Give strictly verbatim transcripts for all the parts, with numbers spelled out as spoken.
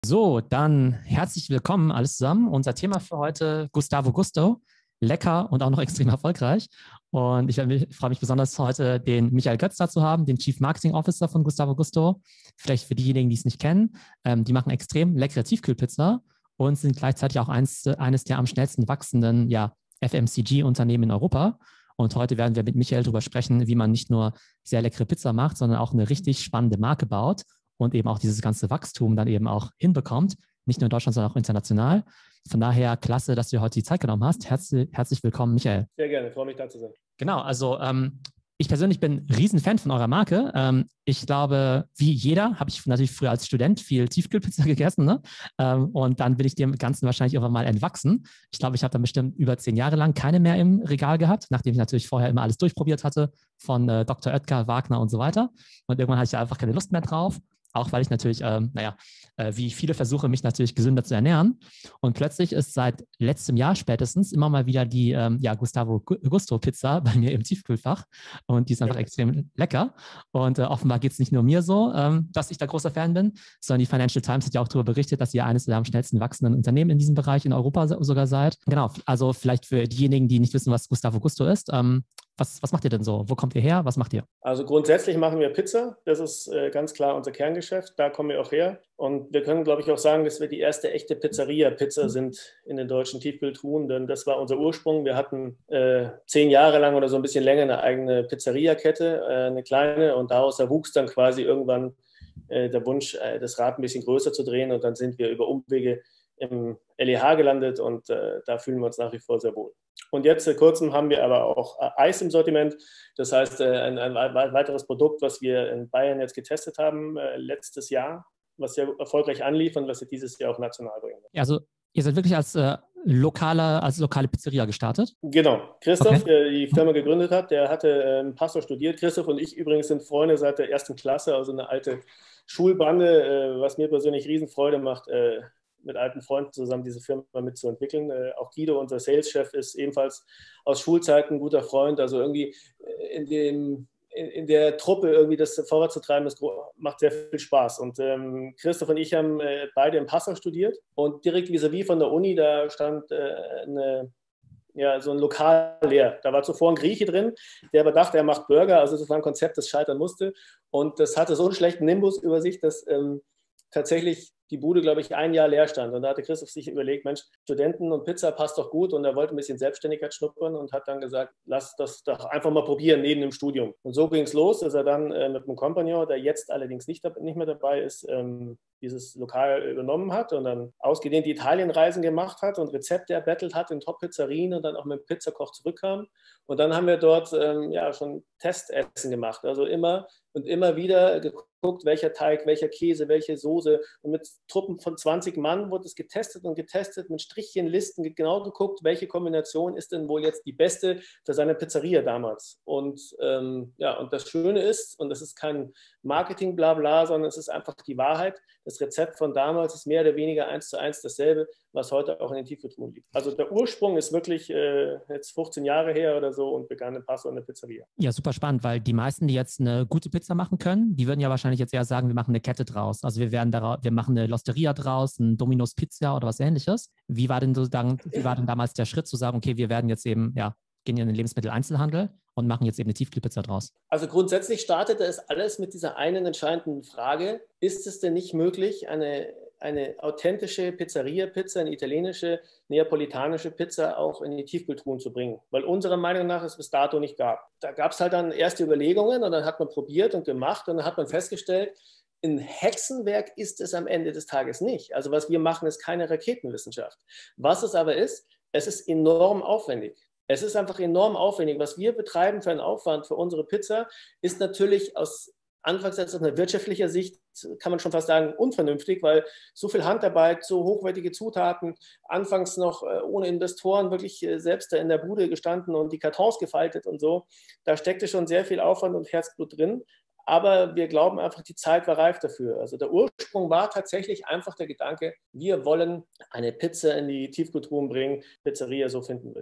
So, dann herzlich willkommen alles zusammen. Unser Thema für heute: Gustavo Gusto. Lecker und auch noch extrem erfolgreich. Und ich freue mich besonders, heute den Michael Götz da zu haben, den Chief Marketing Officer von Gustavo Gusto. Vielleicht für diejenigen, die es nicht kennen, ähm, die machen extrem leckere Tiefkühlpizza und sind gleichzeitig auch eins, eines der am schnellsten wachsenden ja, F M C G-Unternehmen in Europa. Und heute werden wir mit Michael darüber sprechen, wie man nicht nur sehr leckere Pizza macht, sondern auch eine richtig spannende Marke baut und eben auch dieses ganze Wachstum dann eben auch hinbekommt, nicht nur in Deutschland, sondern auch international. Von daher klasse, dass du dir heute die Zeit genommen hast. Herzlich, herzlich willkommen, Michael. Sehr gerne, freue mich da zu sein. Genau, also ähm, ich persönlich bin ein Riesenfan von eurer Marke. Ähm, ich glaube, wie jeder, habe ich natürlich früher als Student viel Tiefkühlpizza gegessen, ne? Ähm, und dann bin ich dem Ganzen wahrscheinlich irgendwann mal entwachsen. Ich glaube, ich habe dann bestimmt über zehn Jahre lang keine mehr im Regal gehabt, nachdem ich natürlich vorher immer alles durchprobiert hatte, von äh, Doktor Oetker, Wagner und so weiter. Und irgendwann hatte ich da einfach keine Lust mehr drauf. Auch weil ich natürlich, ähm, naja, äh, wie viele versuche, mich natürlich gesünder zu ernähren. Und plötzlich ist seit letztem Jahr spätestens immer mal wieder die ähm, ja, Gustavo Gusto Pizza bei mir im Tiefkühlfach. Und die ist einfach ja. extrem lecker. Und äh, offenbar geht es nicht nur mir so, ähm, dass ich da großer Fan bin, sondern die Financial Times hat ja auch darüber berichtet, dass ihr eines der am schnellsten wachsenden Unternehmen in diesem Bereich in Europa sogar seid. Genau, also vielleicht für diejenigen, die nicht wissen, was Gustavo Gusto ist, ähm, Was, was macht ihr denn so? Wo kommt ihr her? Was macht ihr? Also grundsätzlich machen wir Pizza. Das ist äh, ganz klar unser Kerngeschäft. Da kommen wir auch her. Und wir können, glaube ich, auch sagen, dass wir die erste echte Pizzeria-Pizza sind in den deutschen Tiefkühltruhen. Denn das war unser Ursprung. Wir hatten äh, zehn Jahre lang oder so ein bisschen länger eine eigene Pizzeria-Kette, äh, eine kleine. Und daraus erwuchs dann quasi irgendwann äh, der Wunsch, äh, das Rad ein bisschen größer zu drehen. Und dann sind wir über Umwege im L E H gelandet. Und äh, da fühlen wir uns nach wie vor sehr wohl. Und jetzt vor kurzem haben wir aber auch Eis im Sortiment. Das heißt, ein, ein weiteres Produkt, was wir in Bayern jetzt getestet haben, letztes Jahr, was sehr erfolgreich anlief und was wir dieses Jahr auch national bringen. Also ihr seid wirklich als, äh, lokale, als lokale Pizzeria gestartet? Genau. Christoph, okay. der die Firma gegründet hat, der hatte ähm, Pastor studiert. Christoph und ich übrigens sind Freunde seit der ersten Klasse, also eine alte Schulbande, äh, was mir persönlich Riesenfreude macht, äh, mit alten Freunden zusammen diese Firma mitzuentwickeln. Äh, auch Guido, unser Sales-Chef, ist ebenfalls aus Schulzeiten ein guter Freund. Also irgendwie in, dem, in, in der Truppe irgendwie das vorwärts zu treiben, das macht sehr viel Spaß. Und ähm, Christoph und ich haben äh, beide in Passau studiert und direkt vis-à-vis von der Uni, da stand äh, eine ja, so ein Lokal leer. Da war zuvor ein Grieche drin, der aber dachte, er macht Burger. Also das war ein Konzept, das scheitern musste. Und das hatte so einen schlechten Nimbus über sich, dass ähm, tatsächlich die Bude, glaube ich, ein Jahr leer stand. Und da hatte Christoph sich überlegt, Mensch, Studenten und Pizza passt doch gut. Und er wollte ein bisschen Selbstständigkeit schnuppern und hat dann gesagt, lass das doch einfach mal probieren neben dem Studium. Und so ging es los, dass er dann äh, mit einem Kompagnon, der jetzt allerdings nicht, nicht mehr dabei ist, ähm, dieses Lokal übernommen hat und dann ausgedehnt die Italienreisen gemacht hat und Rezepte erbettelt hat in Top-Pizzerien und dann auch mit dem Pizzakoch zurückkam. Und dann haben wir dort ähm, ja schon Testessen gemacht. Also immer und immer wieder geguckt, welcher Teig, welcher Käse, welche Soße. Und mit Truppen von zwanzig Mann wurde es getestet und getestet, mit Strichchen, Listen, genau geguckt, welche Kombination ist denn wohl jetzt die beste für seine Pizzeria damals. Und ähm, ja, und das Schöne ist, und das ist kein Marketing-Blabla, sondern es ist einfach die Wahrheit, das Rezept von damals ist mehr oder weniger eins zu eins dasselbe, was heute auch in den Tiefkühltruhen liegt. Also der Ursprung ist wirklich äh, jetzt fünfzehn Jahre her oder so und begann in Passau in der Pizzeria. Ja, super spannend, weil die meisten, die jetzt eine gute Pizza machen können, die würden ja wahrscheinlich jetzt eher sagen, wir machen eine Kette draus. Also wir werden daraus, wir machen eine Losteria draus, ein Domino's Pizza oder was Ähnliches. Wie war denn sozusagen, wie war denn damals der Schritt zu sagen, okay, wir werden jetzt eben, ja, gehen in den Lebensmitteleinzelhandel und machen jetzt eben eine Tiefkühlpizza draus? Also grundsätzlich startete es alles mit dieser einen entscheidenden Frage: Ist es denn nicht möglich, eine, eine authentische Pizzeria-Pizza, eine italienische, neapolitanische Pizza auch in die Tiefkühltruhen zu bringen? Weil unserer Meinung nach es bis dato nicht gab. Da gab es halt dann erste Überlegungen und dann hat man probiert und gemacht und dann hat man festgestellt, ein Hexenwerk ist es am Ende des Tages nicht. Also was wir machen, ist keine Raketenwissenschaft. Was es aber ist, es ist enorm aufwendig. Es ist einfach enorm aufwendig. Was wir betreiben für einen Aufwand für unsere Pizza, ist natürlich aus anfangs aus einer wirtschaftlicher Sicht, kann man schon fast sagen, unvernünftig, weil so viel Handarbeit, so hochwertige Zutaten, anfangs noch ohne Investoren wirklich selbst da in der Bude gestanden und die Kartons gefaltet und so. Da steckte schon sehr viel Aufwand und Herzblut drin. Aber wir glauben einfach, die Zeit war reif dafür. Also der Ursprung war tatsächlich einfach der Gedanke, wir wollen eine Pizza in die Tiefkühltruhen bringen, Pizzeria, so finden wir es.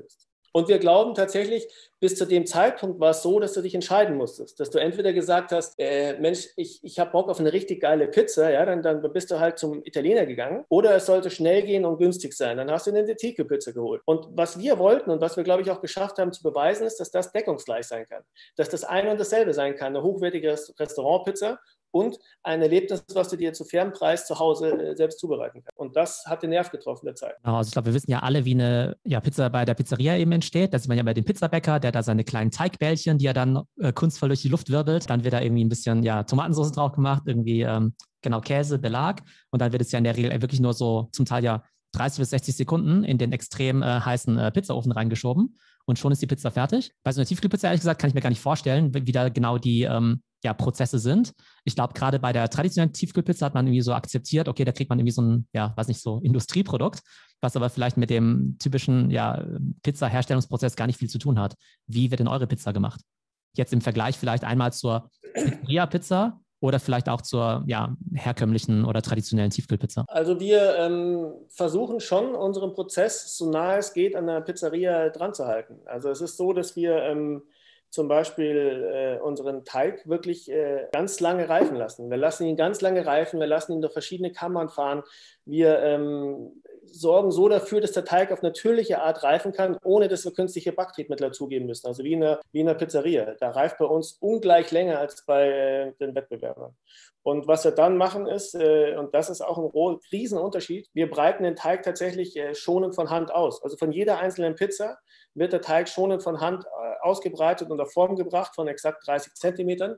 Und wir glauben tatsächlich, bis zu dem Zeitpunkt war es so, dass du dich entscheiden musstest. Dass du entweder gesagt hast, äh, Mensch, ich, ich habe Bock auf eine richtig geile Pizza, ja, dann, dann bist du halt zum Italiener gegangen. Oder es sollte schnell gehen und günstig sein. Dann hast du eine Tiefkühlpizza geholt. Und was wir wollten und was wir, glaube ich, auch geschafft haben zu beweisen, ist, dass das deckungsgleich sein kann. Dass das eine und dasselbe sein kann. Eine hochwertige Restaurantpizza und ein Erlebnis, was du dir zu fairem Preis zu Hause äh, selbst zubereiten kannst. Und das hat den Nerv getroffen der Zeit. Genau, also ich glaube, wir wissen ja alle, wie eine ja, Pizza bei der Pizzeria eben entsteht. Das sieht man ja bei dem Pizzabäcker, der hat da seine kleinen Teigbällchen, die er dann äh, kunstvoll durch die Luft wirbelt. Dann wird da irgendwie ein bisschen ja, Tomatensauce drauf gemacht, irgendwie ähm, genau Käse, Belag. Und dann wird es ja in der Regel wirklich nur so zum Teil ja dreißig bis sechzig Sekunden in den extrem äh, heißen äh, Pizzaofen reingeschoben. Und schon ist die Pizza fertig. Bei so einer Tiefkühlpizza, ehrlich gesagt, kann ich mir gar nicht vorstellen, wie da genau die ähm, ja, Prozesse sind. Ich glaube, gerade bei der traditionellen Tiefkühlpizza hat man irgendwie so akzeptiert, okay, da kriegt man irgendwie so ein, ja, weiß nicht, so Industrieprodukt, was aber vielleicht mit dem typischen ja, Pizza-Herstellungsprozess gar nicht viel zu tun hat. Wie wird denn eure Pizza gemacht? Jetzt im Vergleich vielleicht einmal zur Pizzeria-Pizza oder vielleicht auch zur ja, herkömmlichen oder traditionellen Tiefkühlpizza? Also wir ähm, versuchen schon, unseren Prozess, so nahe es geht, an der Pizzeria dran zu halten. Also es ist so, dass wir ähm, zum Beispiel äh, unseren Teig wirklich äh, ganz lange reifen lassen. Wir lassen ihn ganz lange reifen, wir lassen ihn durch verschiedene Kammern fahren. Wir ähm, sorgen so dafür, dass der Teig auf natürliche Art reifen kann, ohne dass wir künstliche Backtriebmittel dazugeben müssen. Also wie in einer, wie in einer Pizzeria. Da reift bei uns ungleich länger als bei äh, den Wettbewerbern. Und was wir dann machen ist, äh, und das ist auch ein Riesenunterschied, wir breiten den Teig tatsächlich äh, schonend von Hand aus. Also von jeder einzelnen Pizza wird der Teig schonend von Hand äh, ausgebreitet und auf Form gebracht von exakt dreißig Zentimetern.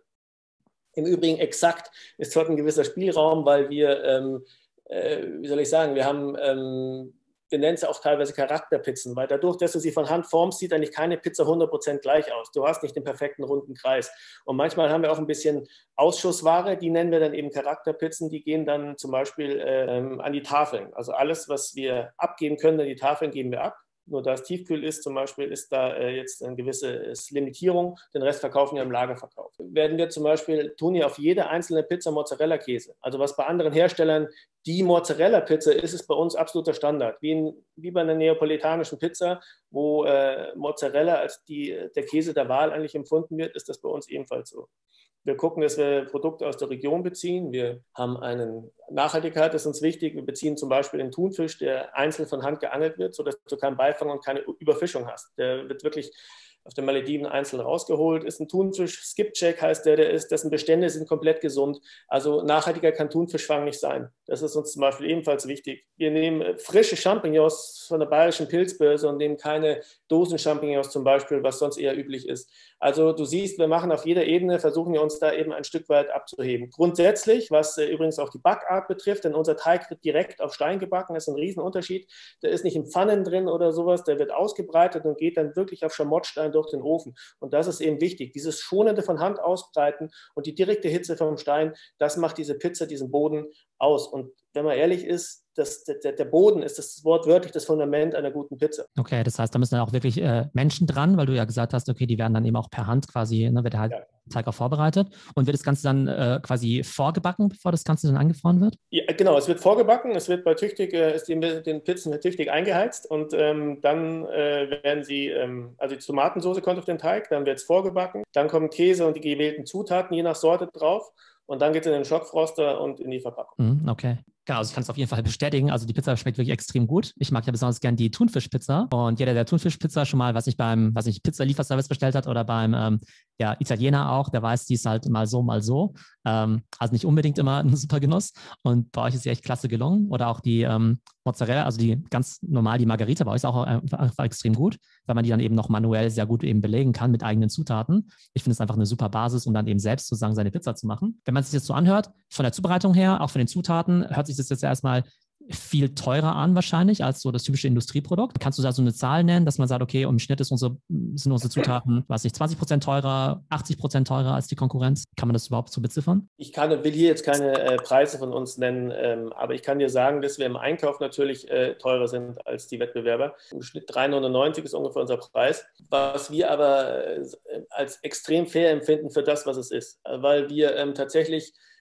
Im Übrigen exakt ist dort ein gewisser Spielraum, weil wir, ähm, äh, wie soll ich sagen, wir haben, ähm, wir nennen es auch teilweise Charakterpizzen, weil dadurch, dass du sie von Hand formst, sieht eigentlich keine Pizza hundert Prozent gleich aus. Du hast nicht den perfekten runden Kreis. Und manchmal haben wir auch ein bisschen Ausschussware, die nennen wir dann eben Charakterpizzen, die gehen dann zum Beispiel ähm, an die Tafeln. Also alles, was wir abgeben können an die Tafeln, geben wir ab. Nur da es tiefkühl ist, zum Beispiel, ist da äh, jetzt eine gewisse Limitierung. Den Rest verkaufen wir im Lagerverkauf. Werden wir zum Beispiel, tun hier auf jede einzelne Pizza Mozzarella-Käse. Also was bei anderen Herstellern die Mozzarella-Pizza ist, ist bei uns absoluter Standard. Wie, in, wie bei einer neapolitanischen Pizza, wo äh, Mozzarella als die, der Käse der Wahl eigentlich empfunden wird, ist das bei uns ebenfalls so. Wir gucken, dass wir Produkte aus der Region beziehen. Wir haben eine Nachhaltigkeit, das ist uns wichtig. Wir beziehen zum Beispiel den Thunfisch, der einzeln von Hand geangelt wird, sodass du keinen Beifang und keine Überfischung hast. Der wird wirklich auf den Malediven einzeln rausgeholt. Ist ein Thunfisch, Skipjack heißt der, der ist, dessen Bestände sind komplett gesund. Also nachhaltiger kann Thunfischfang nicht sein. Das ist uns zum Beispiel ebenfalls wichtig. Wir nehmen frische Champignons von der bayerischen Pilzbörse und nehmen keine Dosen-Champignons zum Beispiel, was sonst eher üblich ist. Also du siehst, wir machen auf jeder Ebene, versuchen wir uns da eben ein Stück weit abzuheben. Grundsätzlich, was äh, übrigens auch die Backart betrifft, denn unser Teig wird direkt auf Stein gebacken, das ist ein Riesenunterschied. Der ist nicht in Pfannen drin oder sowas, der wird ausgebreitet und geht dann wirklich auf Schamottstein durch den Ofen. Und das ist eben wichtig. Dieses schonende von Hand ausbreiten und die direkte Hitze vom Stein, das macht diese Pizza, diesen Boden aus. Und wenn man ehrlich ist, das, der, der Boden ist das wortwörtlich das Fundament einer guten Pizza. Okay, das heißt, da müssen dann auch wirklich äh, Menschen dran, weil du ja gesagt hast, okay, die werden dann eben auch per Hand quasi, ne, wird der halt ja. Teig auch vorbereitet. Und wird das Ganze dann äh, quasi vorgebacken, bevor das Ganze dann angefroren wird? Ja, genau, es wird vorgebacken, es wird bei tüchtig, äh, ist den, den Pizzen tüchtig eingeheizt und ähm, dann äh, werden sie, ähm, also die Tomatensauce kommt auf den Teig, dann wird es vorgebacken, dann kommen Käse und die gewählten Zutaten je nach Sorte drauf. Und dann geht es in den Schockfroster und in die Verpackung. Okay. Genau, also ich kann es auf jeden Fall bestätigen. Also die Pizza schmeckt wirklich extrem gut. Ich mag ja besonders gern die Thunfischpizza. Und jeder, der Thunfischpizza schon mal, was ich beim, was ich Pizza-Lieferservice bestellt hat oder beim ähm, ja, Italiener auch, der weiß, die ist halt mal so, mal so. Ähm, also nicht unbedingt immer ein super Genuss. Und bei euch ist sie echt klasse gelungen. Oder auch die ähm, Mozzarella, also die ganz normal, die Margarita bei euch ist auch einfach, einfach extrem gut, weil man die dann eben noch manuell sehr gut eben belegen kann mit eigenen Zutaten. Ich finde es einfach eine super Basis, um dann eben selbst sozusagen seine Pizza zu machen. Wenn man sich das so anhört, von der Zubereitung her, auch von den Zutaten, hört sich das jetzt erstmal viel teurer an wahrscheinlich als so das typische Industrieprodukt. Kannst du da so eine Zahl nennen, dass man sagt, okay, im Schnitt ist unsere, sind unsere Zutaten, weiß nicht, zwanzig Prozent teurer, achtzig Prozent teurer als die Konkurrenz? Kann man das überhaupt so beziffern? Ich kann, will hier jetzt keine äh, Preise von uns nennen, ähm, aber ich kann dir sagen, dass wir im Einkauf natürlich äh, teurer sind als die Wettbewerber. Im Schnitt drei neunundneunzig ist ungefähr unser Preis, was wir aber äh, als extrem fair empfinden für das, was es ist, weil wir ähm, tatsächlich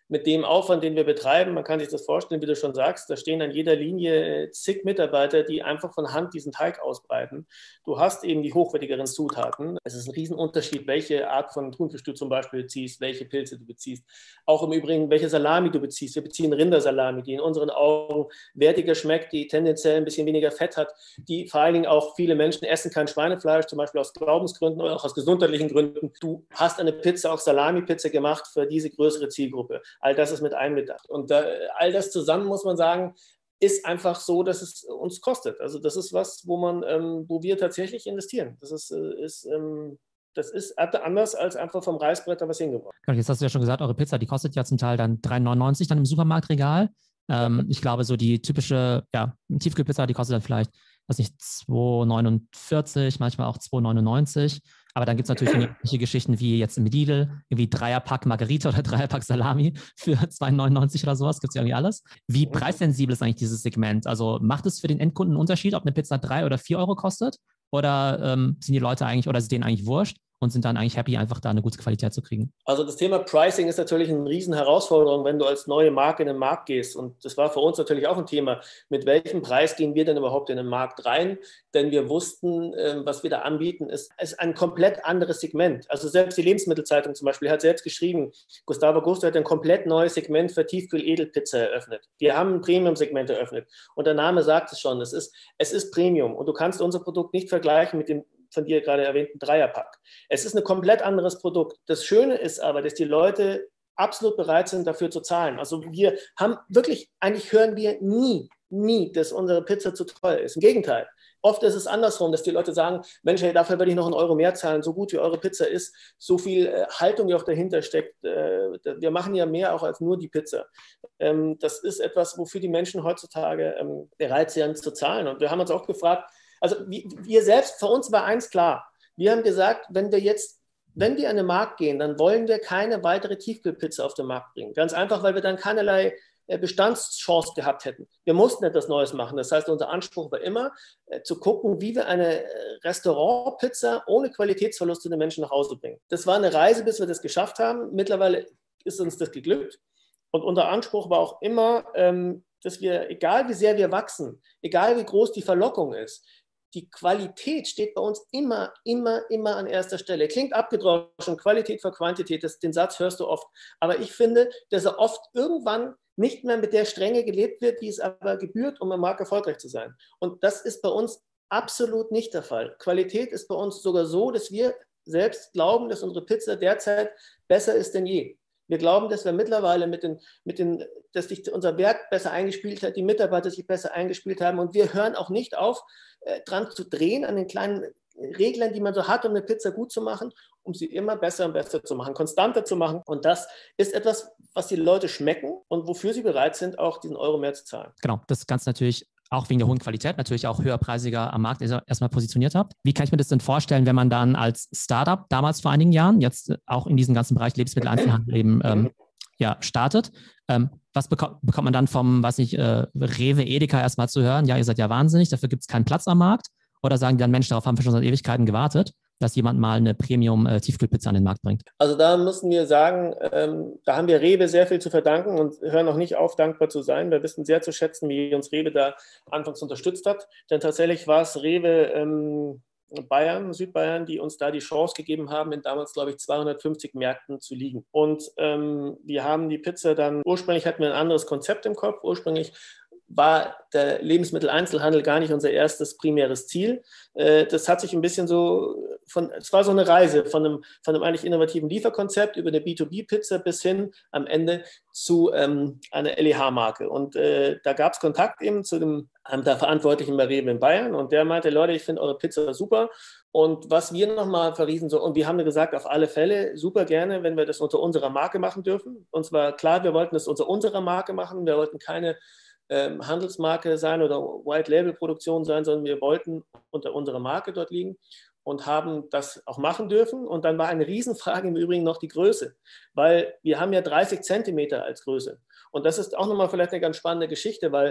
mit dem Aufwand, den wir betreiben, man kann sich das vorstellen, wie du schon sagst, da stehen an jeder Linie zig Mitarbeiter, die einfach von Hand diesen Teig ausbreiten. Du hast eben die hochwertigeren Zutaten. Es ist ein Riesenunterschied, welche Art von Thunfisch du zum Beispiel beziehst, welche Pilze du beziehst. Auch im Übrigen, welche Salami du beziehst. Wir beziehen Rindersalami, die in unseren Augen wertiger schmeckt, die tendenziell ein bisschen weniger Fett hat, die vor allen Dingen auch viele Menschen essen kein Schweinefleisch, zum Beispiel aus Glaubensgründen oder auch aus gesundheitlichen Gründen. Du hast eine Pizza, auch Salami-Pizza gemacht für diese größere Zielgruppe. All das ist mit einbedacht. Und da, all das zusammen, muss man sagen, ist einfach so, dass es uns kostet. Also das ist was, wo man, ähm, wo wir tatsächlich investieren. Das ist, äh, ist ähm, das ist anders als einfach vom Reißbrett da was hingebracht. Jetzt hast du ja schon gesagt, eure Pizza, die kostet ja zum Teil dann drei neunundneunzig dann im Supermarktregal. Ähm, ich glaube, so die typische ja, Tiefkühlpizza, die kostet dann vielleicht, weiß nicht, zwei neunundvierzig, manchmal auch zwei neunundneunzig. Aber dann gibt es natürlich irgendwelche Geschichten wie jetzt im Lidl, irgendwie Dreierpack Margarita oder Dreierpack Salami für zwei neunundneunzig oder sowas, gibt es ja irgendwie alles. Wie preissensibel ist eigentlich dieses Segment? Also macht es für den Endkunden einen Unterschied, ob eine Pizza drei oder vier Euro kostet? Oder ähm, sind die Leute eigentlich, oder ist es denen eigentlich wurscht und sind dann eigentlich happy, einfach da eine gute Qualität zu kriegen? Also das Thema Pricing ist natürlich eine riesen Herausforderung, wenn du als neue Marke in den Markt gehst. Und das war für uns natürlich auch ein Thema. Mit welchem Preis gehen wir denn überhaupt in den Markt rein? Denn wir wussten, was wir da anbieten, ist, ist ein komplett anderes Segment. Also selbst die Lebensmittelzeitung zum Beispiel hat selbst geschrieben, Gustavo Gusto hat ein komplett neues Segment für Tiefkühl-Edelpizza eröffnet. Wir haben ein Premium-Segment eröffnet. Und der Name sagt es schon, es ist, es ist Premium. Und du kannst unser Produkt nicht vergleichen mit dem von dir gerade erwähnten Dreierpack. Es ist ein komplett anderes Produkt. Das Schöne ist aber, dass die Leute absolut bereit sind, dafür zu zahlen. Also wir haben wirklich, eigentlich hören wir nie, nie, dass unsere Pizza zu teuer ist. Im Gegenteil. Oft ist es andersrum, dass die Leute sagen, Mensch, hey, dafür würde ich noch einen Euro mehr zahlen, so gut wie eure Pizza ist, so viel äh, Haltung, die auch dahinter steckt. Äh, wir machen ja mehr auch als nur die Pizza. Ähm, das ist etwas, wofür die Menschen heutzutage ähm, bereit sind zu zahlen. Und wir haben uns auch gefragt, also wir selbst, für uns war eins klar. Wir haben gesagt, wenn wir jetzt, wenn wir an den Markt gehen, dann wollen wir keine weitere Tiefkühlpizza auf den Markt bringen. Ganz einfach, weil wir dann keinerlei Bestandschance gehabt hätten. Wir mussten etwas Neues machen. Das heißt, unser Anspruch war immer, äh, zu gucken, wie wir eine Restaurantpizza ohne Qualitätsverlust zu den Menschen nach Hause bringen. Das war eine Reise, bis wir das geschafft haben. Mittlerweile ist uns das geglückt. Und unser Anspruch war auch immer, ähm, dass wir, egal wie sehr wir wachsen, egal wie groß die Verlockung ist, die Qualität steht bei uns immer, immer, immer an erster Stelle. Klingt abgedroschen, Qualität vor Quantität, das, den Satz hörst du oft. Aber ich finde, dass er oft irgendwann nicht mehr mit der Strenge gelebt wird, wie es aber gebührt, um am Markt erfolgreich zu sein. Und das ist bei uns absolut nicht der Fall. Qualität ist bei uns sogar so, dass wir selbst glauben, dass unsere Pizza derzeit besser ist denn je. Wir glauben, dass wir mittlerweile mit den, mit den, dass sich unser Werk besser eingespielt hat, die Mitarbeiter sich besser eingespielt haben und wir hören auch nicht auf, äh, dran zu drehen an den kleinen Reglern, die man so hat, um eine Pizza gut zu machen, um sie immer besser und besser zu machen, konstanter zu machen. Und das ist etwas, was die Leute schmecken und wofür sie bereit sind, auch diesen Euro mehr zu zahlen. Genau, das Ganze natürlich auch wegen der hohen Qualität, natürlich auch höherpreisiger am Markt erstmal positioniert habt. Wie kann ich mir das denn vorstellen, wenn man dann als Startup damals vor einigen Jahren, jetzt auch in diesem ganzen Bereich Lebensmitteleinzelhandel eben ähm, ja, startet? Ähm, was beko- bekommt man dann vom, weiß nicht, äh, Rewe, Edeka erstmal zu hören? Ja, ihr seid ja wahnsinnig, dafür gibt es keinen Platz am Markt. Oder sagen die dann, Mensch, darauf haben wir schon seit Ewigkeiten gewartet, dass jemand mal eine Premium-Tiefkühlpizza an den Markt bringt? Also da müssen wir sagen, ähm, da haben wir Rewe sehr viel zu verdanken und hören auch nicht auf, dankbar zu sein. Wir wissen sehr zu schätzen, wie uns Rewe da anfangs unterstützt hat. Denn tatsächlich war es Rewe ähm, Bayern, Südbayern, die uns da die Chance gegeben haben, in damals, glaube ich, zweihundertfünfzig Märkten zu liegen. Und ähm, wir haben die Pizza dann, ursprünglich hatten wir ein anderes Konzept im Kopf. Ursprünglich war der Lebensmitteleinzelhandel gar nicht unser erstes primäres Ziel. Das hat sich ein bisschen so, von, es war so eine Reise von einem, von einem eigentlich innovativen Lieferkonzept über eine B zwei B-Pizza bis hin am Ende zu ähm, einer L E H-Marke. Und äh, da gab es Kontakt eben zu dem ähm, der Verantwortlichen bei Rewe in Bayern und der meinte, Leute, ich finde eure Pizza super. Und was wir nochmal verriesen, so, und wir haben gesagt, auf alle Fälle super gerne, wenn wir das unter unserer Marke machen dürfen. Und zwar klar, wir wollten das unter unserer Marke machen, wir wollten keine ähm, Handelsmarke sein oder White-Label-Produktion sein, sondern wir wollten unter unserer Marke dort liegen und haben das auch machen dürfen. Und dann war eine Riesenfrage im Übrigen noch die Größe, weil wir haben ja dreißig Zentimeter als Größe. Und das ist auch nochmal vielleicht eine ganz spannende Geschichte, weil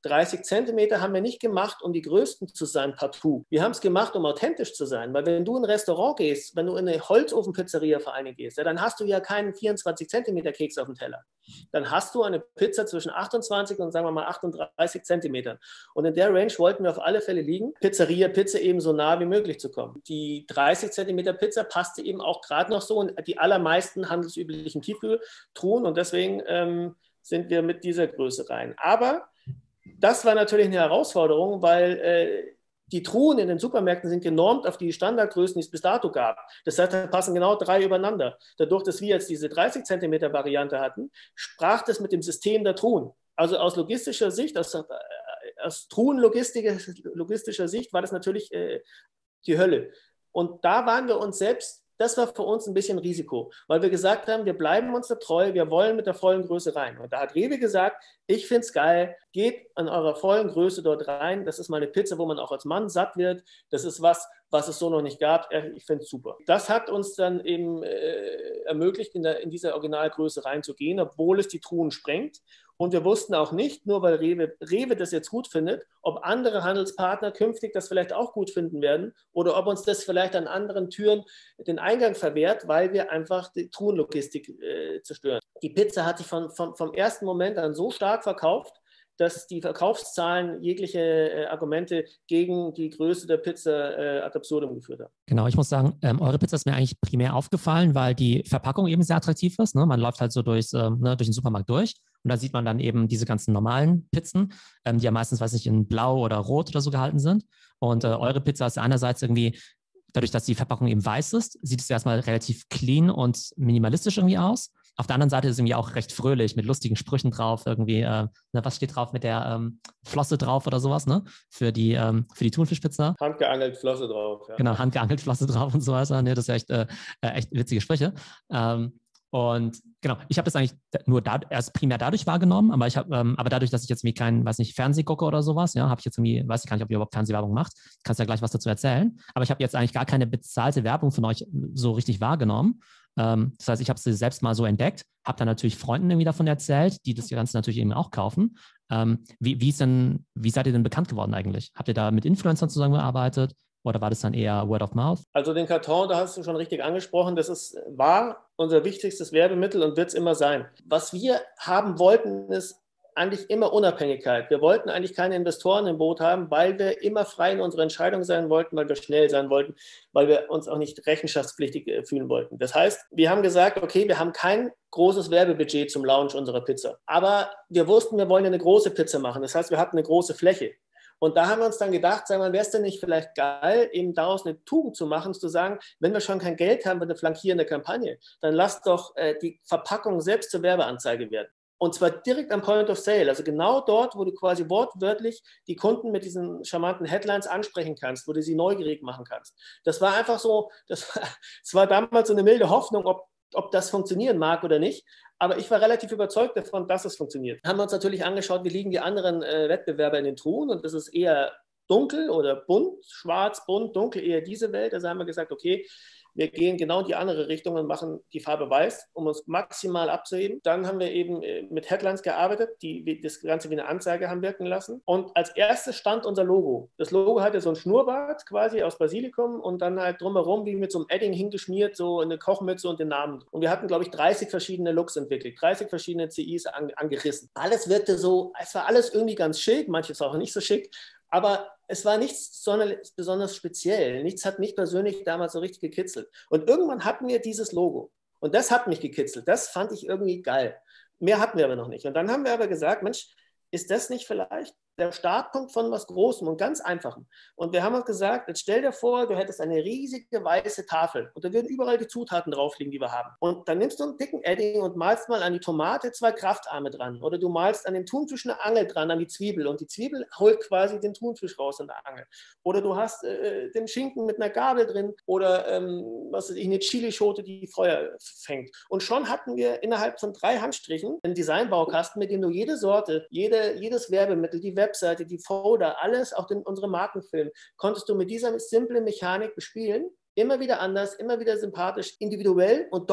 dreißig Zentimeter haben wir nicht gemacht, um die Größten zu sein, partout. Wir haben es gemacht, um authentisch zu sein. Weil wenn du in ein Restaurant gehst, wenn du in eine Holzofenpizzeria vor allem gehst, ja, dann hast du ja keinen vierundzwanzig Zentimeter Keks auf dem Teller. Dann hast du eine Pizza zwischen achtundzwanzig und sagen wir mal achtunddreißig Zentimetern. Und in der Range wollten wir auf alle Fälle liegen, Pizzeria, Pizza eben so nah wie möglich zu kommen. Die dreißig Zentimeter Pizza passte eben auch gerade noch so in die allermeisten handelsüblichen Tiefkühltruhen und deswegen ähm, sind wir mit dieser Größe rein. Aber das war natürlich eine Herausforderung, weil äh, die Truhen in den Supermärkten sind genormt auf die Standardgrößen, die es bis dato gab. Das heißt, da passen genau drei übereinander. Dadurch, dass wir jetzt diese dreißig Zentimeter Variante hatten, sprach das mit dem System der Truhen. Also aus logistischer Sicht, aus, aus Truhenlogistischer Sicht war das natürlich äh, die Hölle. Und da waren wir uns selbst, das war für uns ein bisschen Risiko, weil wir gesagt haben, wir bleiben uns da treu, wir wollen mit der vollen Größe rein. Und da hat Rewe gesagt, ich finde es geil, geht an eurer vollen Größe dort rein. Das ist mal eine Pizza, wo man auch als Mann satt wird. Das ist was, was es so noch nicht gab. Ich finde es super. Das hat uns dann eben äh, ermöglicht, in, der, in diese Originalgröße reinzugehen, obwohl es die Truhen sprengt. Und wir wussten auch nicht, nur weil Rewe, Rewe das jetzt gut findet, ob andere Handelspartner künftig das vielleicht auch gut finden werden oder ob uns das vielleicht an anderen Türen den Eingang verwehrt, weil wir einfach die Truhenlogistik äh, zerstören. Die Pizza hat sich von, von, vom ersten Moment an so stark verkauft, dass die Verkaufszahlen jegliche äh, Argumente gegen die Größe der Pizza äh, ad absurdum geführt haben. Genau, ich muss sagen, ähm, eure Pizza ist mir eigentlich primär aufgefallen, weil die Verpackung eben sehr attraktiv ist. Ne? Man läuft halt so durchs, ähm, ne, durch den Supermarkt durch und da sieht man dann eben diese ganzen normalen Pizzen, ähm, die ja meistens, weiß ich, in blau oder rot oder so gehalten sind. Und äh, eure Pizza ist einerseits irgendwie, dadurch, dass die Verpackung eben weiß ist, sieht es erstmal relativ clean und minimalistisch irgendwie aus. Auf der anderen Seite ist es irgendwie auch recht fröhlich mit lustigen Sprüchen drauf, irgendwie, äh, ne, was steht drauf mit der ähm, Flosse drauf oder sowas, ne? Für die, ähm, für die Thunfischpizza. Handgeangelt Flosse drauf, ja. Genau, handgeangelt Flosse drauf und so weiter. Ne, das ist echt, äh, echt witzige Sprüche. Ähm, und genau, ich habe das eigentlich nur da, erst primär dadurch wahrgenommen, aber ich habe, ähm, aber dadurch, dass ich jetzt irgendwie kein, weiß nicht, Fernseh gucke oder sowas, ja, habe ich jetzt irgendwie, weiß ich gar nicht, ob ihr überhaupt Fernsehwerbung macht. Kannst ja gleich was dazu erzählen. Aber ich habe jetzt eigentlich gar keine bezahlte Werbung von euch so richtig wahrgenommen. Ähm, das heißt, ich habe sie selbst mal so entdeckt, habe dann natürlich Freunden irgendwie davon erzählt, die das Ganze natürlich eben auch kaufen. Ähm, wie, wie, ist denn, wie seid ihr denn bekannt geworden eigentlich? Habt ihr da mit Influencern zusammengearbeitet? Oder war das dann eher Word of Mouth? Also den Karton, da hast du schon richtig angesprochen, das ist, war unser wichtigstes Werbemittel und wird es immer sein. Was wir haben wollten, ist eigentlich immer Unabhängigkeit. Wir wollten eigentlich keine Investoren im Boot haben, weil wir immer frei in unserer Entscheidung sein wollten, weil wir schnell sein wollten, weil wir uns auch nicht rechenschaftspflichtig fühlen wollten. Das heißt, wir haben gesagt, okay, wir haben kein großes Werbebudget zum Launch unserer Pizza. Aber wir wussten, wir wollen eine große Pizza machen. Das heißt, wir hatten eine große Fläche. Und da haben wir uns dann gedacht, sag mal, wäre es denn nicht vielleicht geil, eben daraus eine Tugend zu machen, zu sagen, wenn wir schon kein Geld haben für eine flankierende Kampagne, dann lasst doch äh, die Verpackung selbst zur Werbeanzeige werden. Und zwar direkt am Point of Sale, also genau dort, wo du quasi wortwörtlich die Kunden mit diesen charmanten Headlines ansprechen kannst, wo du sie neugierig machen kannst. Das war einfach so, das war, das war damals so eine milde Hoffnung, ob, ob das funktionieren mag oder nicht. Aber ich war relativ überzeugt davon, dass es funktioniert. Haben wir uns natürlich angeschaut, wie liegen die anderen äh, Wettbewerber in den Truhen und das ist eher dunkel oder bunt, schwarz, bunt, dunkel, eher diese Welt. Also haben wir gesagt, okay, wir gehen genau in die andere Richtung und machen die Farbe weiß, um uns maximal abzuheben. Dann haben wir eben mit Headlines gearbeitet, die das Ganze wie eine Anzeige haben wirken lassen. Und als erstes stand unser Logo. Das Logo hatte so ein Schnurrbart quasi aus Basilikum und dann halt drumherum wie mit so einem Edding hingeschmiert, so eine Kochmütze und den Namen. Und wir hatten, glaube ich, dreißig verschiedene Looks entwickelt, dreißig verschiedene C Is an, angerissen. Alles wirkte so, es war alles irgendwie ganz schick, manches auch nicht so schick. Aber es war nichts besonders speziell. Nichts hat mich persönlich damals so richtig gekitzelt. Und irgendwann hatten wir dieses Logo. Und das hat mich gekitzelt. Das fand ich irgendwie geil. Mehr hatten wir aber noch nicht. Und dann haben wir aber gesagt, Mensch, ist das nicht vielleicht der Startpunkt von was Großem und ganz Einfachem? Und wir haben uns gesagt, jetzt stell dir vor, du hättest eine riesige weiße Tafel und da würden überall die Zutaten drauf liegen, die wir haben. Und dann nimmst du einen dicken Edding und malst mal an die Tomate zwei Kraftarme dran. Oder du malst an den Thunfisch eine Angel dran, an die Zwiebel. Und die Zwiebel holt quasi den Thunfisch raus in der Angel. Oder du hast äh, den Schinken mit einer Gabel drin. Oder ähm, was weiß ich, eine Chilischote, die Feuer fängt. Und schon hatten wir innerhalb von drei Handstrichen einen Designbaukasten, mit dem du jede Sorte, jede, jedes Werbemittel, die Webseite, die Folder, alles, auch den, unsere Markenfilme, konntest du mit dieser simplen Mechanik bespielen. Immer wieder anders, immer wieder sympathisch, individuell und doch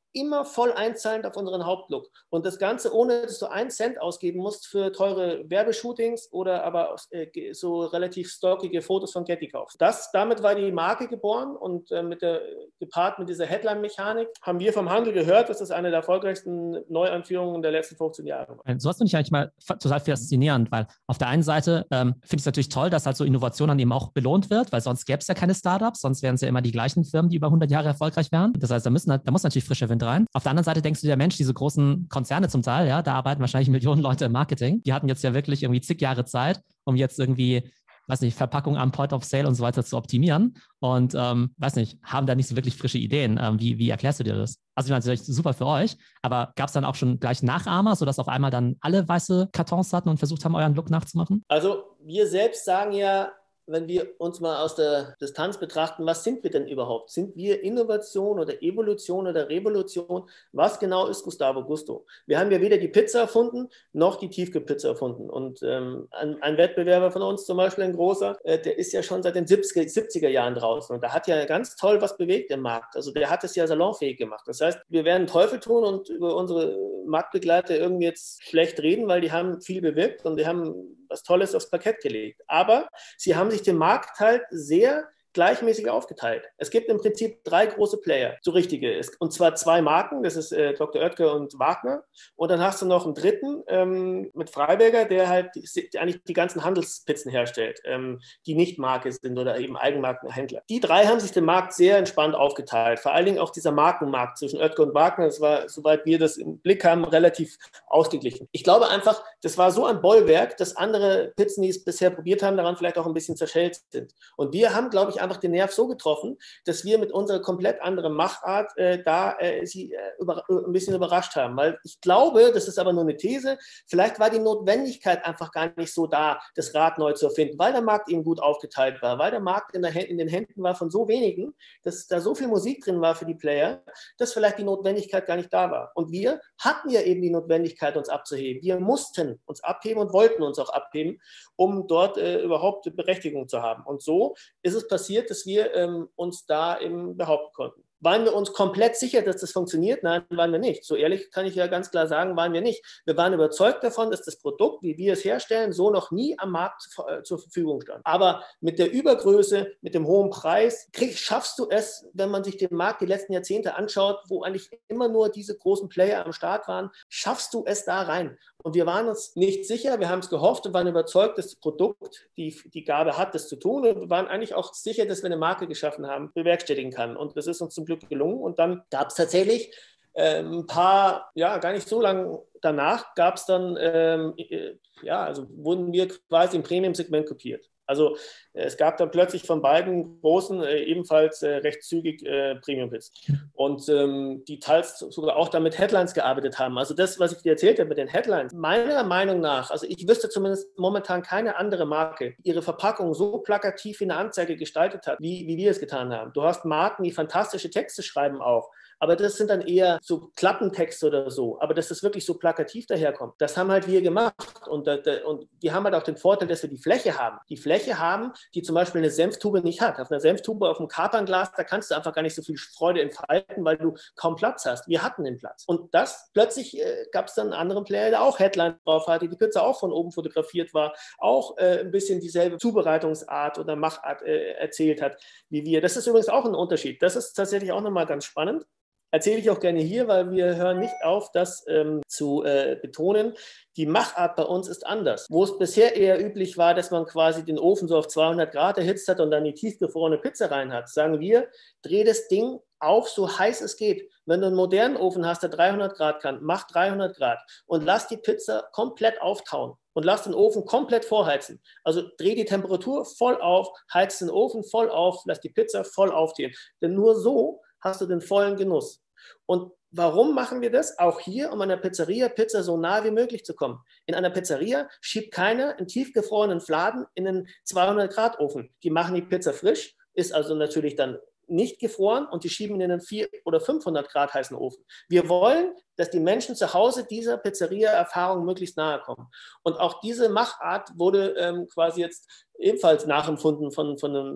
immer voll einzahlend auf unseren Hauptlook. Und das Ganze, ohne dass du einen Cent ausgeben musst für teure Werbeshootings oder aber äh, so relativ stockige Fotos von Getty kaufst. Das, damit war die Marke geboren und äh, mit der, gepaart mit dieser Headline-Mechanik haben wir vom Handel gehört, dass das eine der erfolgreichsten Neuanführungen der letzten fünfzehn Jahre war. So hast du nicht eigentlich mal total faszinierend, weil auf der einen Seite ähm, finde ich es natürlich toll, dass halt so Innovation dann eben auch belohnt wird, weil sonst gäbe es ja keine Startups, sonst wären es ja immer die gleichen Firmen, die über hundert Jahre erfolgreich wären. Das heißt, da, müssen, da muss natürlich frischer Wind rein. Auf der anderen Seite denkst du dir, Mensch, diese großen Konzerne zum Teil, ja, da arbeiten wahrscheinlich Millionen Leute im Marketing. Die hatten jetzt ja wirklich irgendwie zig Jahre Zeit, um jetzt irgendwie, weiß nicht, Verpackung am Point of Sale und so weiter zu optimieren und, ähm, weiß nicht, haben da nicht so wirklich frische Ideen. Ähm, wie, wie erklärst du dir das? Also ich meine, natürlich super für euch, aber gab es dann auch schon gleich Nachahmer, sodass auf einmal dann alle weiße Kartons hatten und versucht haben, euren Look nachzumachen? Also wir selbst sagen ja, wenn wir uns mal aus der Distanz betrachten, was sind wir denn überhaupt? Sind wir Innovation oder Evolution oder Revolution? Was genau ist Gustavo Gusto? Wir haben ja weder die Pizza erfunden, noch die Tiefkühlpizza erfunden. Und ähm, ein, ein Wettbewerber von uns zum Beispiel, ein großer, äh, der ist ja schon seit den siebziger Jahren draußen. Und da hat ja ganz toll was bewegt im Markt. Also der hat es ja salonfähig gemacht. Das heißt, wir werden Teufel tun und über unsere Marktbegleiter irgendwie jetzt schlecht reden, weil die haben viel bewirkt und die haben was Tolles aufs Parkett gelegt. Aber sie haben sich den Markt halt sehr gleichmäßig aufgeteilt. Es gibt im Prinzip drei große Player, so richtige, und zwar zwei Marken, das ist äh, Doktor Oetker und Wagner, und dann hast du noch einen dritten ähm, mit Freiberger, der halt die, eigentlich die ganzen Handelspizzen herstellt, ähm, die nicht Marke sind oder eben Eigenmarkenhändler. Die drei haben sich den Markt sehr entspannt aufgeteilt, vor allen Dingen auch dieser Markenmarkt zwischen Oetker und Wagner, das war, soweit wir das im Blick haben, relativ ausgeglichen. Ich glaube einfach, das war so ein Bollwerk, dass andere Pizzen, die es bisher probiert haben, daran vielleicht auch ein bisschen zerschellt sind. Und wir haben, glaube ich, einfach den Nerv so getroffen, dass wir mit unserer komplett anderen Machart äh, da äh, sie äh, über, äh, ein bisschen überrascht haben. Weil ich glaube, das ist aber nur eine These, vielleicht war die Notwendigkeit einfach gar nicht so da, das Rad neu zu erfinden, weil der Markt eben gut aufgeteilt war, weil der Markt in, der, in den Händen war von so wenigen, dass da so viel Musik drin war für die Player, dass vielleicht die Notwendigkeit gar nicht da war. Und wir hatten ja eben die Notwendigkeit, uns abzuheben. Wir mussten uns abheben und wollten uns auch abheben, um dort äh, überhaupt Berechtigung zu haben. Und so ist es passiert, dass wir ähm, uns da eben behaupten konnten. Waren wir uns komplett sicher, dass das funktioniert? Nein, waren wir nicht. So ehrlich kann ich ja ganz klar sagen, waren wir nicht. Wir waren überzeugt davon, dass das Produkt, wie wir es herstellen, so noch nie am Markt zu, äh, zur Verfügung stand. Aber mit der Übergröße, mit dem hohen Preis, krieg, schaffst du es, wenn man sich den Markt die letzten Jahrzehnte anschaut, wo eigentlich immer nur diese großen Player am Start waren, schaffst du es da rein. Und wir waren uns nicht sicher, wir haben es gehofft und waren überzeugt, dass das Produkt die, die Gabe hat, das zu tun. Und wir waren eigentlich auch sicher, dass wir eine Marke geschaffen haben, bewerkstelligen kann. Und das ist uns zum Glück gelungen. Und dann gab es tatsächlich äh, ein paar, ja, gar nicht so lange danach, gab es dann, ähm, äh, ja, also wurden wir quasi im Premium-Segment kopiert. Also äh, es gab dann plötzlich von beiden großen äh, ebenfalls äh, recht zügig äh, Premium-Hits. Und ähm, die teils sogar auch dann mit Headlines gearbeitet haben. Also das, was ich dir erzählt habe mit den Headlines, meiner Meinung nach, also ich wüsste zumindest momentan keine andere Marke, die ihre Verpackung so plakativ in der Anzeige gestaltet hat, wie, wie wir es getan haben. Du hast Marken, die fantastische Texte schreiben auch. Aber das sind dann eher so Klappentexte oder so. Aber dass das wirklich so plakativ daherkommt, das haben halt wir gemacht. Und, und die haben halt auch den Vorteil, dass wir die Fläche haben. Die Fläche haben, die zum Beispiel eine Senftube nicht hat. Auf einer Senftube, auf einem Kapernglas, da kannst du einfach gar nicht so viel Freude entfalten, weil du kaum Platz hast. Wir hatten den Platz. Und das, plötzlich äh, gab es dann einen anderen Player, der auch Headline drauf hatte, die Pizza auch von oben fotografiert war, auch äh, ein bisschen dieselbe Zubereitungsart oder Machart äh, erzählt hat, wie wir. Das ist übrigens auch ein Unterschied. Das ist tatsächlich auch nochmal ganz spannend. Erzähle ich auch gerne hier, weil wir hören nicht auf, das ähm, zu äh, betonen. Die Machart bei uns ist anders. Wo es bisher eher üblich war, dass man quasi den Ofen so auf zweihundert Grad erhitzt hat und dann die tiefgefrorene Pizza rein hat, sagen wir, dreh das Ding auf, so heiß es geht. Wenn du einen modernen Ofen hast, der dreihundert Grad kann, mach dreihundert Grad und lass die Pizza komplett auftauen und lass den Ofen komplett vorheizen. Also dreh die Temperatur voll auf, heiz den Ofen voll auf, lass die Pizza voll auftieren. Denn nur so hast du den vollen Genuss. Und warum machen wir das? Auch hier, um an der Pizzeria Pizza so nah wie möglich zu kommen. In einer Pizzeria schiebt keiner einen tiefgefrorenen Fladen in einen zweihundert Grad Ofen. Die machen die Pizza frisch, ist also natürlich dann nicht gefroren und die schieben in einen vierhundert oder fünfhundert Grad heißen Ofen. Wir wollen, dass die Menschen zu Hause dieser Pizzeria-Erfahrung möglichst nahe kommen. Und auch diese Machart wurde ähm, quasi jetzt ebenfalls nachempfunden von, von einem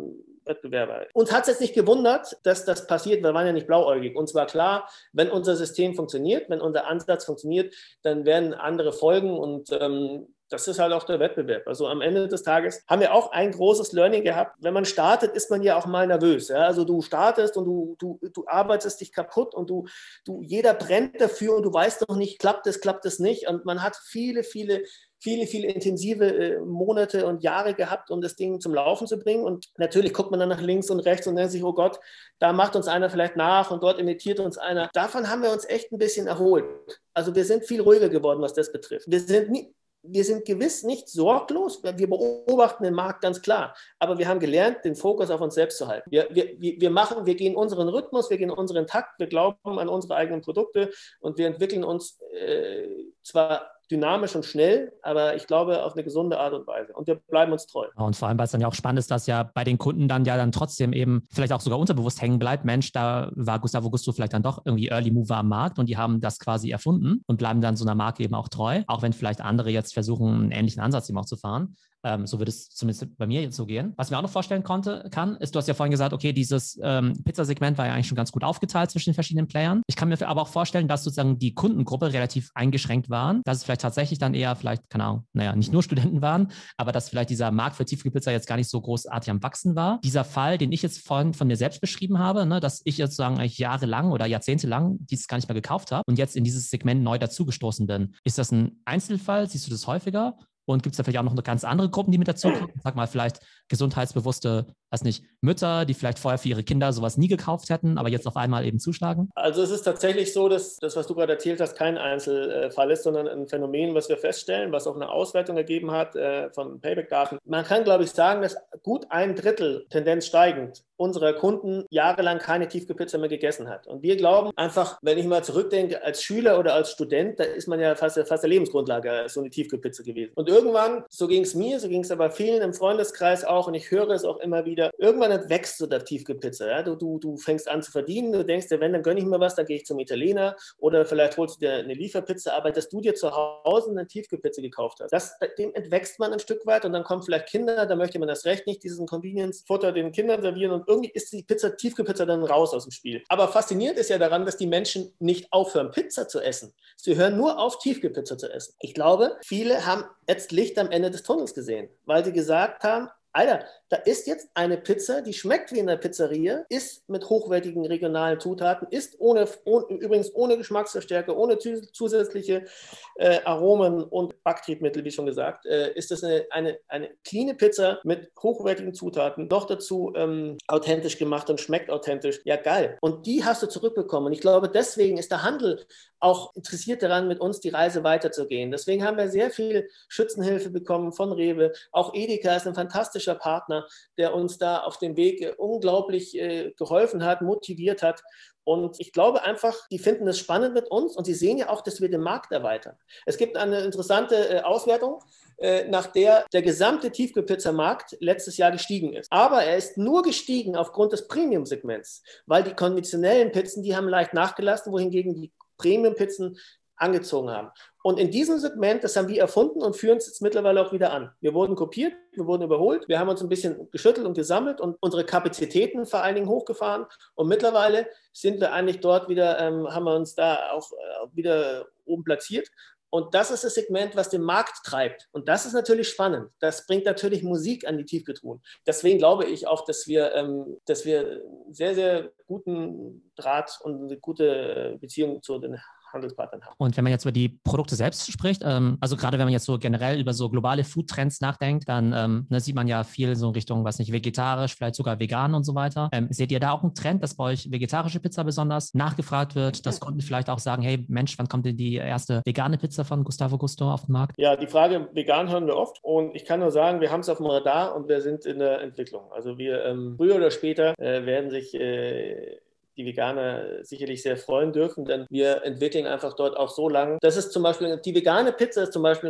Wettbewerber. Uns hat es jetzt nicht gewundert, dass das passiert, wir waren ja nicht blauäugig. Uns war klar, wenn unser System funktioniert, wenn unser Ansatz funktioniert, dann werden andere folgen und ähm, das ist halt auch der Wettbewerb. Also am Ende des Tages haben wir auch ein großes Learning gehabt. Wenn man startet, ist man ja auch mal nervös. Ja? Also du startest und du, du, du arbeitest dich kaputt und du, du, jeder brennt dafür und du weißt noch nicht, klappt es, klappt es nicht. Und man hat viele, viele viele, viele intensive äh, Monate und Jahre gehabt, um das Ding zum Laufen zu bringen. Und natürlich guckt man dann nach links und rechts und denkt sich, oh Gott, da macht uns einer vielleicht nach und dort imitiert uns einer. Davon haben wir uns echt ein bisschen erholt. Also wir sind viel ruhiger geworden, was das betrifft. Wir sind nie, Wir sind gewiss nicht sorglos, wir beobachten den Markt ganz klar, aber wir haben gelernt, den Fokus auf uns selbst zu halten. Wir, wir, wir machen, wir gehen unseren Rhythmus, wir gehen unseren Takt, wir glauben an unsere eigenen Produkte und wir entwickeln uns äh, zwar dynamisch und schnell, aber ich glaube auf eine gesunde Art und Weise. Und wir bleiben uns treu. Und vor allem, weil es dann ja auch spannend ist, dass ja bei den Kunden dann ja dann trotzdem eben vielleicht auch sogar unterbewusst hängen bleibt, Mensch, da war Gustavo Gusto vielleicht dann doch irgendwie Early Mover am Markt und die haben das quasi erfunden und bleiben dann so einer Marke eben auch treu, auch wenn vielleicht andere jetzt versuchen, einen ähnlichen Ansatz eben auch zu fahren. Ähm, so wird es zumindest bei mir jetzt so gehen. Was ich mir auch noch vorstellen konnte, kann, ist, du hast ja vorhin gesagt, okay, dieses ähm, Pizzasegment war ja eigentlich schon ganz gut aufgeteilt zwischen den verschiedenen Playern. Ich kann mir aber auch vorstellen, dass sozusagen die Kundengruppe relativ eingeschränkt waren, dass es vielleicht tatsächlich dann eher vielleicht, keine Ahnung, naja, nicht nur Studenten waren, aber dass vielleicht dieser Markt für Tiefkühlpizza jetzt gar nicht so großartig am Wachsen war. Dieser Fall, den ich jetzt vorhin von mir selbst beschrieben habe, ne, dass ich jetzt sozusagen eigentlich jahrelang oder jahrzehntelang dieses gar nicht mehr gekauft habe und jetzt in dieses Segment neu dazugestoßen bin. Ist das ein Einzelfall? Siehst du das häufiger? Und gibt es da vielleicht auch noch eine ganz andere Gruppen, die mit dazukommen? Sag mal, vielleicht gesundheitsbewusste, weiß nicht, Mütter, die vielleicht vorher für ihre Kinder sowas nie gekauft hätten, aber jetzt auf einmal eben zuschlagen? Also es ist tatsächlich so, dass das, was du gerade erzählt hast, kein Einzelfall ist, sondern ein Phänomen, was wir feststellen, was auch eine Auswertung ergeben hat äh, von Payback-Daten. Man kann, glaube ich, sagen, dass gut ein Drittel, Tendenz steigend, unserer Kunden jahrelang keine Tiefkühlpizza mehr gegessen hat. Und wir glauben einfach, wenn ich mal zurückdenke, als Schüler oder als Student, da ist man ja fast, fast der Lebensgrundlage so eine Tiefkühlpizza gewesen. Und irgendwann, so ging es mir, so ging es aber vielen im Freundeskreis auch, und ich höre es auch immer wieder, irgendwann entwächst du der Tiefkühlpizza. Ja? Du, du, du fängst an zu verdienen, du denkst dir, wenn, dann gönne ich mir was, dann gehe ich zum Italiener oder vielleicht holst du dir eine Lieferpizza, aber dass du dir zu Hause eine Tiefkühlpizza gekauft hast, das, dem entwächst man ein Stück weit und dann kommen vielleicht Kinder, da möchte man das Recht nicht, diesen Convenience-Futter den Kindern servieren und irgendwie ist die Pizza, Tiefkühlpizza dann raus aus dem Spiel. Aber faszinierend ist ja daran, dass die Menschen nicht aufhören, Pizza zu essen. Sie hören nur auf, Tiefkühlpizza zu essen. Ich glaube, viele haben jetzt Licht am Ende des Tunnels gesehen, weil sie gesagt haben, Alter, da ist jetzt eine Pizza, die schmeckt wie in der Pizzeria, ist mit hochwertigen regionalen Zutaten, ist ohne, ohne übrigens ohne Geschmacksverstärker, ohne zusätzliche äh, Aromen und Backtriebmittel, wie schon gesagt, äh, ist das eine, eine, eine cleane Pizza mit hochwertigen Zutaten, noch dazu ähm, authentisch gemacht und schmeckt authentisch. Ja, geil. Und die hast du zurückbekommen. Und ich glaube, deswegen ist der Handel auch interessiert daran, mit uns die Reise weiterzugehen. Deswegen haben wir sehr viel Schützenhilfe bekommen von Rewe. Auch Edeka ist ein fantastischer Partner, der uns da auf dem Weg äh, unglaublich äh, geholfen hat, motiviert hat. Und ich glaube einfach, die finden es spannend mit uns und sie sehen ja auch, dass wir den Markt erweitern. Es gibt eine interessante äh, Auswertung, äh, nach der der gesamte Tiefkühlpizzamarkt letztes Jahr gestiegen ist. Aber er ist nur gestiegen aufgrund des Premium-Segments, weil die konventionellen Pizzen, die haben leicht nachgelassen, wohingegen die Premium-Pizzen angezogen haben. Und in diesem Segment, das haben wir erfunden und führen es jetzt mittlerweile auch wieder an. Wir wurden kopiert, wir wurden überholt, wir haben uns ein bisschen geschüttelt und gesammelt und unsere Kapazitäten vor allen Dingen hochgefahren. Und mittlerweile sind wir eigentlich dort wieder, ähm, haben wir uns da auch äh, wieder oben platziert. Und das ist das Segment, was den Markt treibt. Und das ist natürlich spannend. Das bringt natürlich Musik an die Tiefkühltruhen. Deswegen glaube ich auch, dass wir, ähm, dass wir sehr, sehr guten Draht und eine gute Beziehung zu den Handelspartnern haben. Und wenn man jetzt über die Produkte selbst spricht, ähm, also gerade wenn man jetzt so generell über so globale Foodtrends nachdenkt, dann ähm, ne, sieht man ja viel so in Richtung, was nicht, vegetarisch, vielleicht sogar vegan und so weiter. Ähm, seht ihr da auch einen Trend, dass bei euch vegetarische Pizza besonders nachgefragt wird, dass Kunden vielleicht auch sagen, hey Mensch, wann kommt denn die erste vegane Pizza von Gustavo Gusto auf den Markt? Ja, die Frage vegan hören wir oft und ich kann nur sagen, wir haben es auf dem Radar und wir sind in der Entwicklung. Also wir ähm, früher oder später äh, werden sich äh, die Veganer sicherlich sehr freuen dürfen, denn wir entwickeln einfach dort auch so lang. Das ist zum Beispiel, die vegane Pizza ist zum Beispiel ein ganz gutes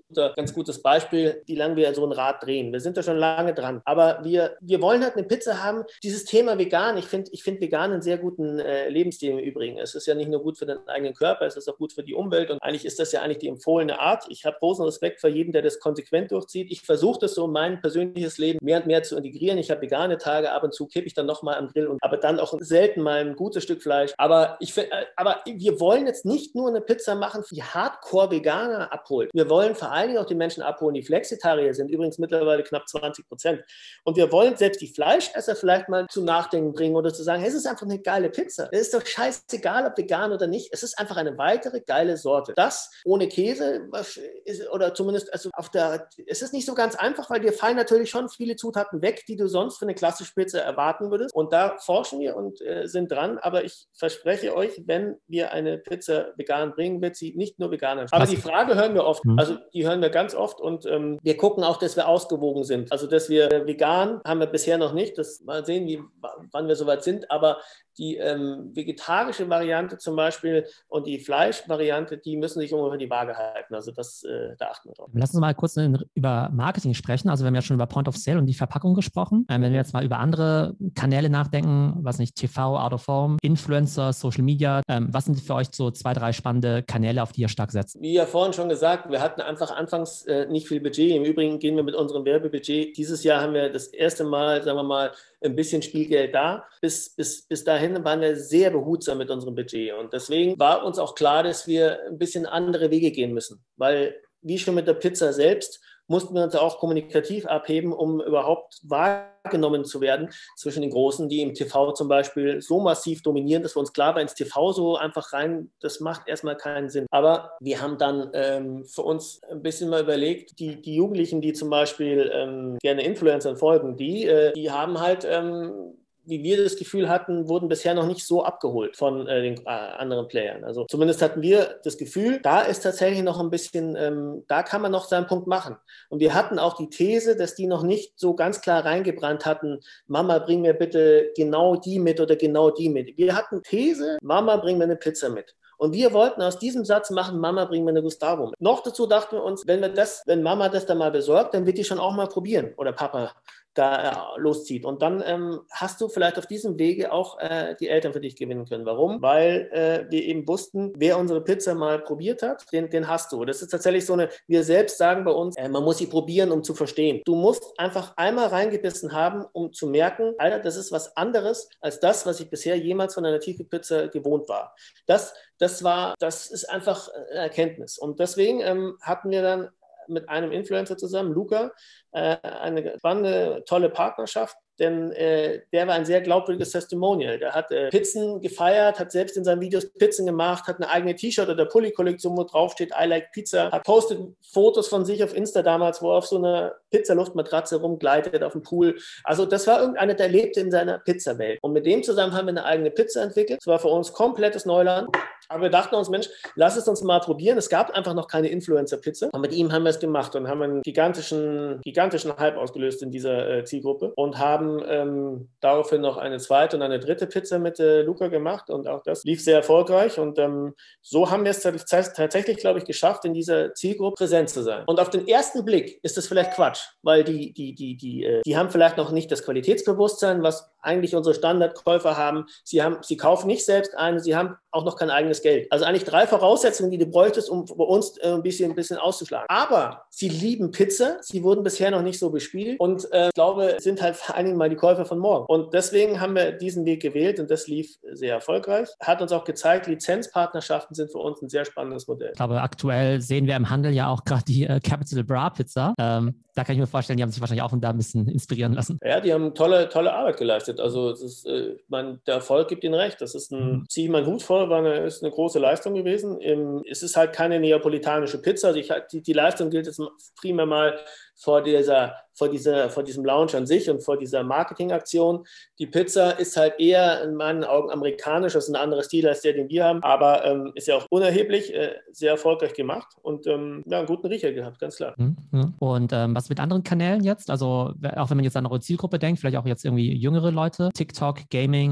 guter, ganz gutes Beispiel, wie lange wir so ein Rad drehen. Wir sind da schon lange dran. Aber wir, wir wollen halt eine Pizza haben. Dieses Thema vegan, ich finde ich find vegan einen sehr guten äh, Lebensstil im Übrigen. Es ist ja nicht nur gut für den eigenen Körper, es ist auch gut für die Umwelt. Und eigentlich ist das ja eigentlich die empfohlene Art. Ich habe großen Respekt vor jedem, der das konsequent durchzieht. Ich versuche das so in mein persönliches Leben mehr und mehr zu integrieren. Ich habe vegane Tage, ab und zu kippe ich dann nochmal am Grill, und, aber dann auch selten mal ein gutes Stück Fleisch. Aber, ich, äh, aber wir wollen jetzt nicht nur eine Pizza machen, die Hardcore-Veganer abholt. Wir wollen vor allen Dingen auch die Menschen abholen, die Flexitarier sind, übrigens mittlerweile knapp zwanzig Prozent. Und wir wollen selbst die Fleischesser vielleicht mal zum Nachdenken bringen oder zu sagen, hey, es ist einfach eine geile Pizza. Es ist doch scheißegal, ob vegan oder nicht. Es ist einfach eine weitere geile Sorte. Das ohne Käse ist, oder zumindest also auf der, es ist nicht so ganz einfach, weil dir fallen natürlich schon viele Zutaten weg, die du sonst für eine klassische Pizza erwarten würdest. Und da forschen wir und äh, sind dran. Aber ich verspreche euch, wenn wir eine Pizza vegan bringen, wird sie nicht nur vegan sein. Aber die Frage hören wir oft. Also die hören wir ganz oft, und ähm, wir gucken auch, dass wir ausgewogen sind. Also dass wir äh, vegan haben wir bisher noch nicht. Das mal sehen, wie, wann wir soweit sind. Aber die ähm, vegetarische Variante zum Beispiel und die Fleischvariante, die müssen sich ungefähr die Waage halten. Also das, äh, da achten wir drauf. Lass uns mal kurz über Marketing sprechen. Also wir haben ja schon über Point of Sale und die Verpackung gesprochen. Ähm, wenn wir jetzt mal über andere Kanäle nachdenken, was nicht, T V, Out of Home, Influencer, Social Media, ähm, was sind für euch so zwei, drei spannende Kanäle, auf die ihr stark setzt? Wie ja vorhin schon gesagt, wir hatten einfach anfangs äh, nicht viel Budget. Im Übrigen gehen wir mit unserem Werbebudget. Dieses Jahr haben wir das erste Mal, sagen wir mal, ein bisschen Spielgeld da. Bis, bis, bis dahin waren wir sehr behutsam mit unserem Budget. Und deswegen war uns auch klar, dass wir ein bisschen andere Wege gehen müssen. Weil, wie schon mit der Pizza selbst, mussten wir uns auch kommunikativ abheben, um überhaupt wahrgenommen zu werden zwischen den Großen, die im T V zum Beispiel so massiv dominieren, dass wir uns klar war, ins T V so einfach rein, das macht erstmal keinen Sinn. Aber wir haben dann ähm, für uns ein bisschen mal überlegt, die, die Jugendlichen, die zum Beispiel ähm, gerne Influencern folgen, die, äh, die haben halt ähm, wie wir das Gefühl hatten, wurden bisher noch nicht so abgeholt von äh, den äh, anderen Playern. Also zumindest hatten wir das Gefühl, da ist tatsächlich noch ein bisschen, ähm, da kann man noch seinen Punkt machen. Und wir hatten auch die These, dass die noch nicht so ganz klar reingebrannt hatten, Mama, bring mir bitte genau die mit oder genau die mit. Wir hatten These, Mama, bring mir eine Pizza mit. Und wir wollten aus diesem Satz machen, Mama, bring mir eine Gustavo mit. Noch dazu dachten wir uns, wenn wir das, wenn Mama das dann mal besorgt, dann wird die schon auch mal probieren. Oder Papa da äh, loszieht. Und dann ähm, hast du vielleicht auf diesem Wege auch äh, die Eltern für dich gewinnen können. Warum? Weil äh, wir eben wussten, wer unsere Pizza mal probiert hat, den, den hast du. Das ist tatsächlich so eine, wir selbst sagen bei uns, äh, man muss sie probieren, um zu verstehen. Du musst einfach einmal reingebissen haben, um zu merken, Alter, das ist was anderes als das, was ich bisher jemals von einer Tiefkühlpizza gewohnt war. Das, das war, das ist einfach eine Erkenntnis. Und deswegen ähm, hatten wir dann mit einem Influencer zusammen, Luca, äh, eine spannende, tolle Partnerschaft, denn äh, der war ein sehr glaubwürdiges Testimonial. Der hat äh, Pizzen gefeiert, hat selbst in seinen Videos Pizzen gemacht, hat eine eigene T-Shirt- oder Pulli-Kollektion, wo drauf steht, I like Pizza, hat postet Fotos von sich auf Insta damals, wo er auf so einer Pizzaluftmatratze rumgleitet auf dem Pool. Also das war irgendeiner, der lebte in seiner Pizzawelt. Und mit dem zusammen haben wir eine eigene Pizza entwickelt. Das war für uns komplettes Neuland. Aber wir dachten uns, Mensch, lass es uns mal probieren. Es gab einfach noch keine Influencer-Pizza. Und mit ihm haben wir es gemacht und haben einen gigantischen, gigantischen Hype ausgelöst in dieser äh, Zielgruppe und haben ähm, daraufhin noch eine zweite und eine dritte Pizza mit äh, Luca gemacht. Und auch das lief sehr erfolgreich. Und ähm, so haben wir es tatsächlich, glaube ich, geschafft, in dieser Zielgruppe präsent zu sein. Und auf den ersten Blick ist das vielleicht Quatsch, weil die, die, die, die, äh, die haben vielleicht noch nicht das Qualitätsbewusstsein, was eigentlich unsere Standardkäufer haben. Sie haben, sie kaufen nicht selbst ein, sie haben auch noch kein eigenes Geld. Also eigentlich drei Voraussetzungen, die du bräuchtest, um bei uns äh, ein bisschen, ein bisschen auszuschlagen. Aber sie lieben Pizza, sie wurden bisher noch nicht so bespielt und äh, ich glaube, sind halt vor allen Dingen mal die Käufer von morgen. Und deswegen haben wir diesen Weg gewählt und das lief sehr erfolgreich. Hat uns auch gezeigt, Lizenzpartnerschaften sind für uns ein sehr spannendes Modell. Ich glaube, aktuell sehen wir im Handel ja auch gerade die äh, Capital Bra Pizza. Ähm, da kann ich mir vorstellen, die haben sich wahrscheinlich auch da ein bisschen inspirieren lassen. Ja, die haben tolle, tolle Arbeit geleistet. Also es ist, äh, man, der Erfolg gibt ihnen recht. Das ist ein, mhm. ziehe ich meinen Hut vor, war eine, ist eine große Leistung gewesen. Im, es ist halt keine neapolitanische Pizza. Also ich, die, die Leistung gilt jetzt primär mal vor, dieser, vor, dieser, vor diesem Launch an sich und vor dieser Marketingaktion. Die Pizza ist halt eher in meinen Augen amerikanisch, das ist ein anderer Stil als der, den wir haben, aber ähm, ist ja auch unerheblich, äh, sehr erfolgreich gemacht und ähm, ja, einen guten Riecher gehabt, ganz klar. Und ähm, was mit anderen Kanälen jetzt? Also auch wenn man jetzt an eure Zielgruppe denkt, vielleicht auch jetzt irgendwie jüngere Leute, TikTok, Gaming,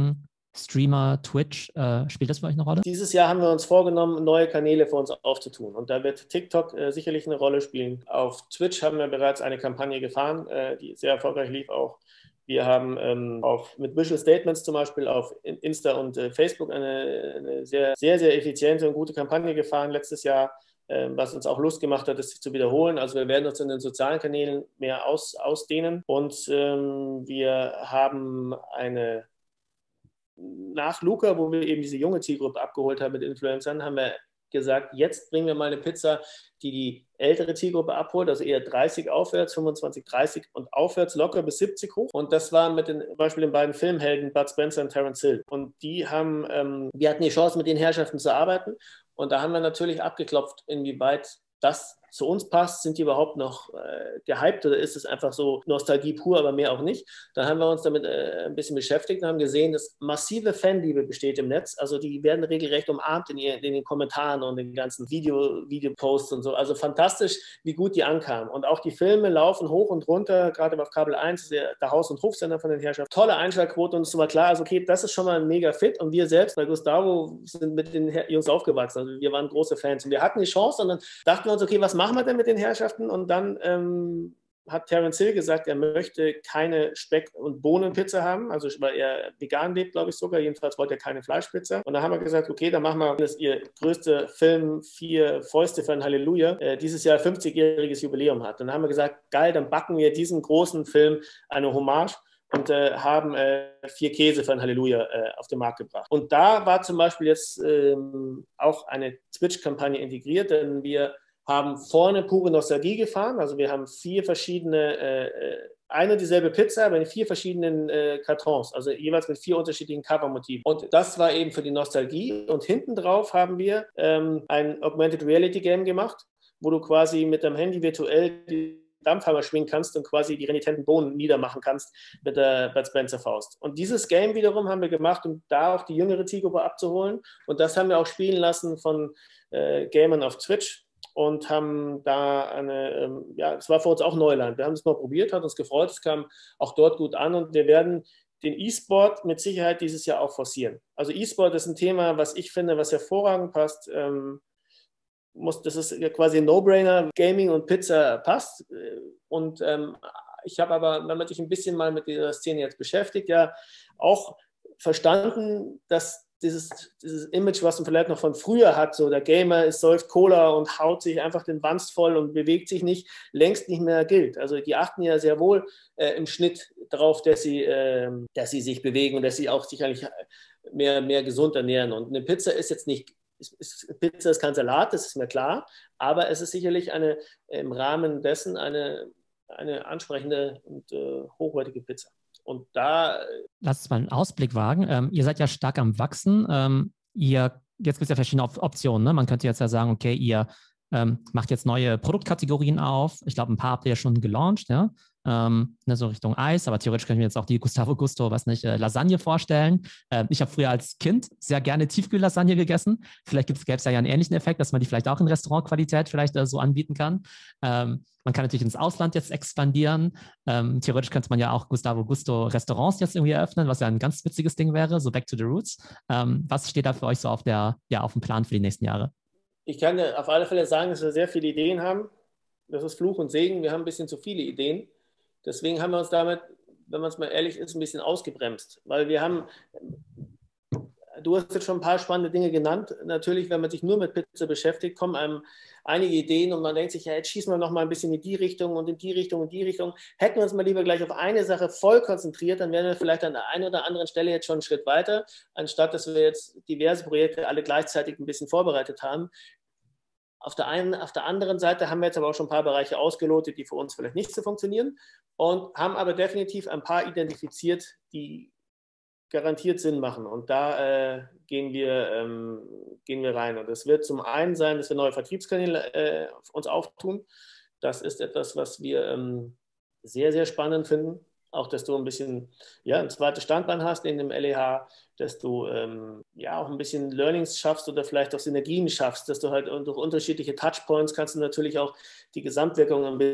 Streamer, Twitch, äh, spielt das für euch eine Rolle? Dieses Jahr haben wir uns vorgenommen, neue Kanäle für uns aufzutun. Und da wird TikTok äh, sicherlich eine Rolle spielen. Auf Twitch haben wir bereits eine Kampagne gefahren, äh, die sehr erfolgreich lief auch. Wir haben ähm, auf, mit Visual Statements zum Beispiel auf Insta und äh, Facebook eine, eine sehr, sehr, sehr effiziente und gute Kampagne gefahren letztes Jahr, äh, was uns auch Lust gemacht hat, das zu wiederholen. Also wir werden uns in den sozialen Kanälen mehr aus, ausdehnen. Und ähm, wir haben eine nach Luca, wo wir eben diese junge Zielgruppe abgeholt haben mit Influencern, haben wir gesagt, jetzt bringen wir mal eine Pizza, die die ältere Zielgruppe abholt, also eher dreißig aufwärts, fünfundzwanzig, dreißig und aufwärts locker bis siebzig hoch. Und das war mit den, zum Beispiel den beiden Filmhelden Bud Spencer und Terence Hill. Und die haben, ähm, wir hatten die Chance, mit den Herrschaften zu arbeiten. Und da haben wir natürlich abgeklopft, inwieweit das zu uns passt. Sind die überhaupt noch äh, gehypt oder ist es einfach so Nostalgie pur, aber mehr auch nicht? Dann haben wir uns damit äh, ein bisschen beschäftigt und haben gesehen, dass massive Fanliebe besteht im Netz. Also die werden regelrecht umarmt in, ihr, in den Kommentaren und den ganzen Video, Videoposts und so. Also fantastisch, wie gut die ankamen. Und auch die Filme laufen hoch und runter, gerade auf Kabel eins, der, der Haus- und Hofsender von den Herrschaften. Tolle Einschaltquote und es war klar, also okay, das ist schon mal ein mega Fit. Und wir selbst bei Gustavo sind mit den Jungs aufgewachsen. Also wir waren große Fans und wir hatten die Chance und dann dachten wir uns, okay, was machen wir denn mit den Herrschaften? Und dann ähm, hat Terence Hill gesagt, er möchte keine Speck- und Bohnenpizza haben, also weil er vegan lebt, glaube ich sogar. Jedenfalls wollte er keine Fleischpizza. Und da haben wir gesagt, okay, dann machen wir, das ist ihr größter Film, Vier Fäuste für ein Halleluja, äh, dieses Jahr fünfzigjähriges Jubiläum hat. Und dann haben wir gesagt, geil, dann backen wir diesen großen Film eine Hommage und äh, haben äh, vier Käse für ein Halleluja äh, auf den Markt gebracht. Und da war zum Beispiel jetzt ähm, auch eine Twitch-Kampagne integriert, denn wir haben vorne pure Nostalgie gefahren. Also wir haben vier verschiedene, äh, eine dieselbe Pizza, aber in vier verschiedenen äh, Kartons, also jeweils mit vier unterschiedlichen Covermotiven. Und das war eben für die Nostalgie. Und hinten drauf haben wir ähm, ein Augmented Reality Game gemacht, wo du quasi mit deinem Handy virtuell die Dampfhammer schwingen kannst und quasi die renitenten Bohnen niedermachen kannst mit der Bud Spencer Faust. Und dieses Game wiederum haben wir gemacht, um da auch die jüngere Zielgruppe abzuholen. Und das haben wir auch spielen lassen von äh, Gamern auf Twitch. Und haben da eine, ähm, ja, es war für uns auch Neuland. Wir haben es mal probiert, hat uns gefreut, es kam auch dort gut an und wir werden den E-Sport mit Sicherheit dieses Jahr auch forcieren. Also E-Sport ist ein Thema, was ich finde, was hervorragend passt. Ähm, muss, das ist quasi ein No-Brainer. Gaming und Pizza passt. Und ähm, ich habe aber, wenn man sich ein bisschen mal mit dieser Szene jetzt beschäftigt, ja auch verstanden, dass Dieses, dieses Image, was man vielleicht noch von früher hat, so der Gamer ist, säuft Cola und haut sich einfach den Wanst voll und bewegt sich nicht, längst nicht mehr gilt. Also die achten ja sehr wohl äh, im Schnitt darauf, dass sie, äh, dass sie sich bewegen und dass sie auch sicherlich mehr, mehr gesund ernähren. Und eine Pizza ist jetzt nicht, ist, ist, Pizza ist kein Salat, das ist mir klar, aber es ist sicherlich eine, im Rahmen dessen eine, eine ansprechende und äh, hochwertige Pizza. Und da. Lass uns mal einen Ausblick wagen. Ähm, ihr seid ja stark am Wachsen. Ähm, ihr, jetzt gibt es ja verschiedene Op Optionen. Ne? Man könnte jetzt ja sagen, okay, ihr ähm, macht jetzt neue Produktkategorien auf. Ich glaube, ein paar habt ihr ja schon gelauncht, ja. Ähm, ne, so Richtung Eis, aber theoretisch können wir jetzt auch die Gustavo Gusto, was nicht, äh, Lasagne vorstellen. Ähm, ich habe früher als Kind sehr gerne Tiefkühllasagne gegessen. Vielleicht gäbe es ja einen ähnlichen Effekt, dass man die vielleicht auch in Restaurantqualität vielleicht äh, so anbieten kann. Ähm, man kann natürlich ins Ausland jetzt expandieren. Ähm, theoretisch könnte man ja auch Gustavo Gusto Restaurants jetzt irgendwie eröffnen, was ja ein ganz witziges Ding wäre, so back to the roots. Ähm, was steht da für euch so auf, der, ja, auf dem Plan für die nächsten Jahre? Ich kann dir auf alle Fälle sagen, dass wir sehr viele Ideen haben. Das ist Fluch und Segen. Wir haben ein bisschen zu viele Ideen. Deswegen haben wir uns damit, wenn man es mal ehrlich ist, ein bisschen ausgebremst. Weil wir haben, du hast jetzt schon ein paar spannende Dinge genannt. Natürlich, wenn man sich nur mit Pizza beschäftigt, kommen einem einige Ideen und man denkt sich, ja, jetzt schießen wir noch mal ein bisschen in die Richtung und in die Richtung und die Richtung. Hätten wir uns mal lieber gleich auf eine Sache voll konzentriert, dann wären wir vielleicht an der einen oder anderen Stelle jetzt schon einen Schritt weiter, anstatt dass wir jetzt diverse Projekte alle gleichzeitig ein bisschen vorbereitet haben. Auf der, einen, auf der anderen Seite haben wir jetzt aber auch schon ein paar Bereiche ausgelotet, die für uns vielleicht nicht so funktionieren und haben aber definitiv ein paar identifiziert, die garantiert Sinn machen. Und da äh, gehen, wir, ähm, gehen wir rein. Und es wird zum einen sein, dass wir neue Vertriebskanäle äh, uns auftun. Das ist etwas, was wir ähm, sehr, sehr spannend finden. Auch, dass du ein bisschen ja, ein zweites Standbein hast in dem L E H, dass du ähm, ja auch ein bisschen Learnings schaffst oder vielleicht auch Synergien schaffst, dass du halt durch unterschiedliche Touchpoints kannst du natürlich auch die Gesamtwirkung ein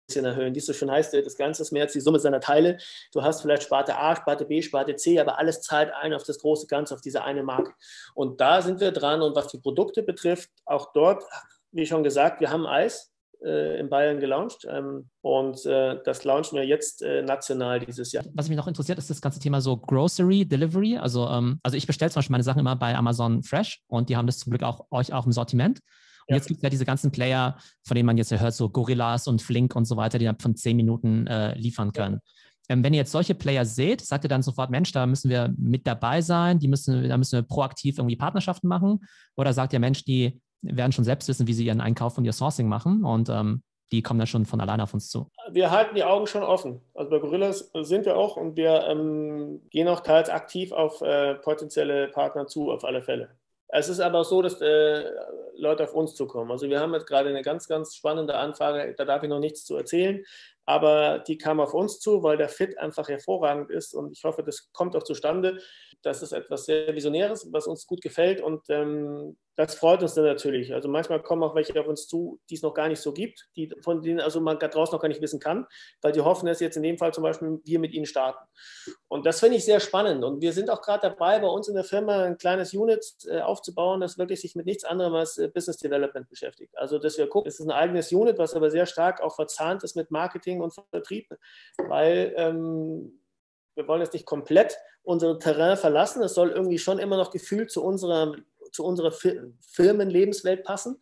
bisschen erhöhen. Wie es so schön heißt, das Ganze ist mehr als die Summe seiner Teile. Du hast vielleicht Sparte A, Sparte B, Sparte C, aber alles zahlt ein auf das große Ganze, auf diese eine Marke. Und da sind wir dran. Und was die Produkte betrifft, auch dort, wie schon gesagt, wir haben Eis äh, in Bayern gelauncht ähm, und äh, das launchen wir jetzt äh, national dieses Jahr. Was mich noch interessiert, ist das ganze Thema so Grocery Delivery. Also, ähm, also ich bestelle zum Beispiel meine Sachen immer bei Amazon Fresh und die haben das zum Glück auch euch auch im Sortiment. Und ja. Jetzt gibt es ja diese ganzen Player, von denen man jetzt ja hört, so Gorillas und Flink und so weiter, die dann von zehn Minuten äh, liefern können. Ja. Ähm, wenn ihr jetzt solche Player seht, sagt ihr dann sofort, Mensch, da müssen wir mit dabei sein, die müssen, da müssen wir proaktiv irgendwie Partnerschaften machen? Oder sagt ihr, Mensch, die werden schon selbst wissen, wie sie ihren Einkauf und ihr Sourcing machen und ähm, die kommen dann schon von alleine auf uns zu? Wir halten die Augen schon offen. Also bei Gorillas sind wir auch und wir ähm, gehen auch teils aktiv auf äh, potenzielle Partner zu, auf alle Fälle. Es ist aber auch so, dass äh, Leute auf uns zukommen. Also wir haben jetzt gerade eine ganz, ganz spannende Anfrage, da darf ich noch nichts zu erzählen, aber die kam auf uns zu, weil der Fit einfach hervorragend ist und ich hoffe, das kommt auch zustande. Das ist etwas sehr Visionäres, was uns gut gefällt und ähm, das freut uns dann natürlich. Also manchmal kommen auch welche auf uns zu, die es noch gar nicht so gibt, die, von denen also man da draußen noch gar nicht wissen kann, weil die hoffen, dass jetzt in dem Fall zum Beispiel wir mit ihnen starten. Und das finde ich sehr spannend. Und wir sind auch gerade dabei, bei uns in der Firma ein kleines Unit äh, aufzubauen, das wirklich sich mit nichts anderem als äh, Business Development beschäftigt. Also dass wir gucken, es ist ein eigenes Unit, was aber sehr stark auch verzahnt ist mit Marketing und Vertrieb, weil ähm, wir wollen jetzt nicht komplett unser Terrain verlassen. Es soll irgendwie schon immer noch gefühlt zu unserer, zu unserer Firmenlebenswelt passen.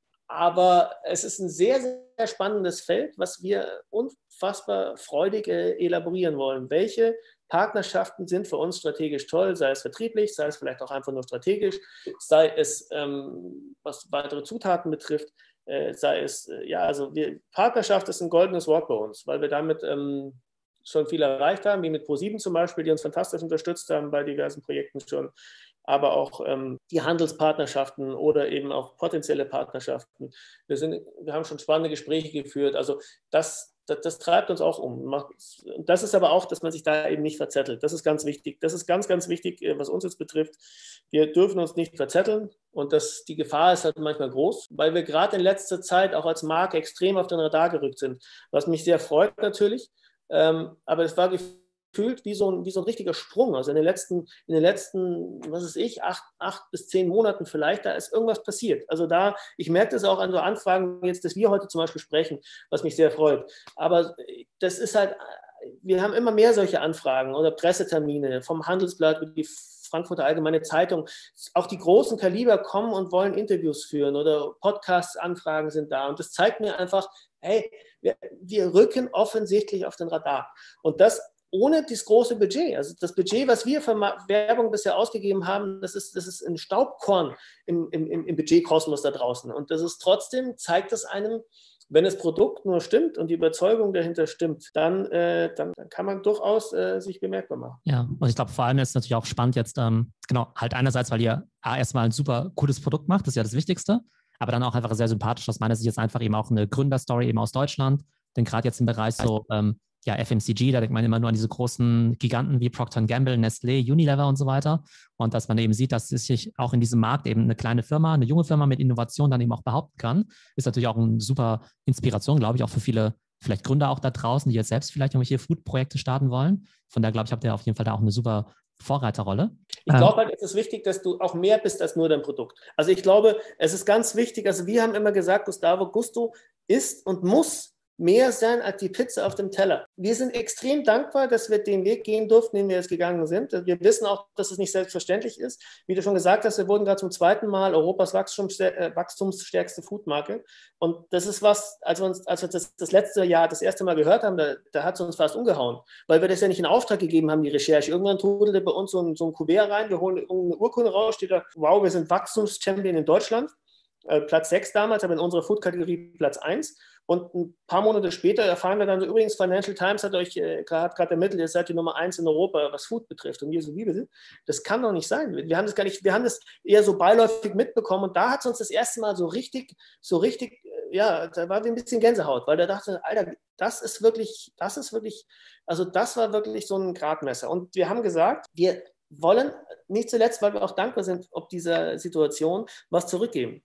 Aber es ist ein sehr, sehr spannendes Feld, was wir unfassbar freudig äh, elaborieren wollen. Welche Partnerschaften sind für uns strategisch toll, sei es vertrieblich, sei es vielleicht auch einfach nur strategisch, sei es, ähm, was weitere Zutaten betrifft, äh, sei es, äh, ja, also wir, Partnerschaft ist ein goldenes Wort bei uns, weil wir damit ähm, schon viel erreicht haben, wie mit ProSieben zum Beispiel, die uns fantastisch unterstützt haben bei diversen Projekten schon, aber auch ähm, die Handelspartnerschaften oder eben auch potenzielle Partnerschaften. Wir, sind, wir haben schon spannende Gespräche geführt, also das, das, das treibt uns auch um. Das ist aber auch, dass man sich da eben nicht verzettelt. Das ist ganz wichtig. Das ist ganz, ganz wichtig, was uns jetzt betrifft. Wir dürfen uns nicht verzetteln und das, die Gefahr ist halt manchmal groß, weil wir gerade in letzter Zeit auch als Marke extrem auf den Radar gerückt sind, was mich sehr freut natürlich. Ähm, aber es war gefühlt wie so, ein, wie so ein richtiger Sprung. Also in den letzten, in den letzten, was weiß ich, acht, acht bis zehn Monaten vielleicht, da ist irgendwas passiert. Also da, ich merke das auch an so Anfragen jetzt, dass wir heute zum Beispiel sprechen, was mich sehr freut. Aber das ist halt, wir haben immer mehr solche Anfragen oder Pressetermine vom Handelsblatt, die Frankfurter Allgemeine Zeitung, auch die großen Kaliber kommen und wollen Interviews führen oder Podcast-Anfragen sind da. Und das zeigt mir einfach, hey, wir, wir rücken offensichtlich auf den Radar. Und das ohne das große Budget. Also das Budget, was wir für Werbung bisher ausgegeben haben, das ist, das ist ein Staubkorn im, im, im Budgetkosmos da draußen. Und das ist trotzdem, zeigt es einem, wenn das Produkt nur stimmt und die Überzeugung dahinter stimmt, dann, äh, dann, dann kann man durchaus äh, sich bemerkbar machen. Ja, und ich glaube, vor allem ist es natürlich auch spannend jetzt, ähm, genau, halt einerseits, weil ihr A, erstmal ein super cooles Produkt macht, das ist ja das Wichtigste, aber dann auch einfach sehr sympathisch aus meiner Sicht jetzt einfach eben auch eine Gründerstory eben aus Deutschland, denn gerade jetzt im Bereich so, ähm, ja, F M C G, da denkt man immer nur an diese großen Giganten wie Procter and Gamble, Nestlé, Unilever und so weiter. Und dass man eben sieht, dass sich auch in diesem Markt eben eine kleine Firma, eine junge Firma mit Innovation dann eben auch behaupten kann, ist natürlich auch eine super Inspiration, glaube ich, auch für viele vielleicht Gründer auch da draußen, die jetzt selbst vielleicht irgendwelche Food-Projekte starten wollen. Von daher, glaube ich, habt ihr auf jeden Fall da auch eine super Vorreiterrolle. Ich glaube halt, es ist wichtig, dass du auch mehr bist als nur dein Produkt. Also ich glaube, es ist ganz wichtig, also wir haben immer gesagt, Gustavo, Gusto ist und muss mehr sein als die Pizza auf dem Teller. Wir sind extrem dankbar, dass wir den Weg gehen durften, den wir jetzt gegangen sind. Wir wissen auch, dass es nicht selbstverständlich ist. Wie du schon gesagt hast, wir wurden gerade zum zweiten Mal Europas wachstumsstärkste Foodmarke. Und das ist was, als wir, uns, als wir das, das letzte Jahr das erste Mal gehört haben, da, da hat es uns fast umgehauen, weil wir das ja nicht in Auftrag gegeben haben, die Recherche. Irgendwann trudelte bei uns so ein, so ein Kuvert rein, wir holen eine Urkunde raus, steht da, wow, wir sind Wachstumschampion in Deutschland. Äh, Platz sechs damals, aber in unserer Food-Kategorie Platz eins. Und ein paar Monate später erfahren wir dann so, übrigens, Financial Times hat euch äh, gerade ermittelt, ihr seid die Nummer eins in Europa, was Food betrifft. Und wir so, wie bitte? Das kann doch nicht sein. Wir haben das gar nicht, wir haben das eher so beiläufig mitbekommen. Und da hat es uns das erste Mal so richtig, so richtig, äh, ja, da war wir ein bisschen Gänsehaut, weil da dachte, Alter, das ist wirklich, das ist wirklich, also das war wirklich so ein Gradmesser. Und wir haben gesagt, wir wollen nicht zuletzt, weil wir auch dankbar sind, ob dieser Situation was zurückgeben.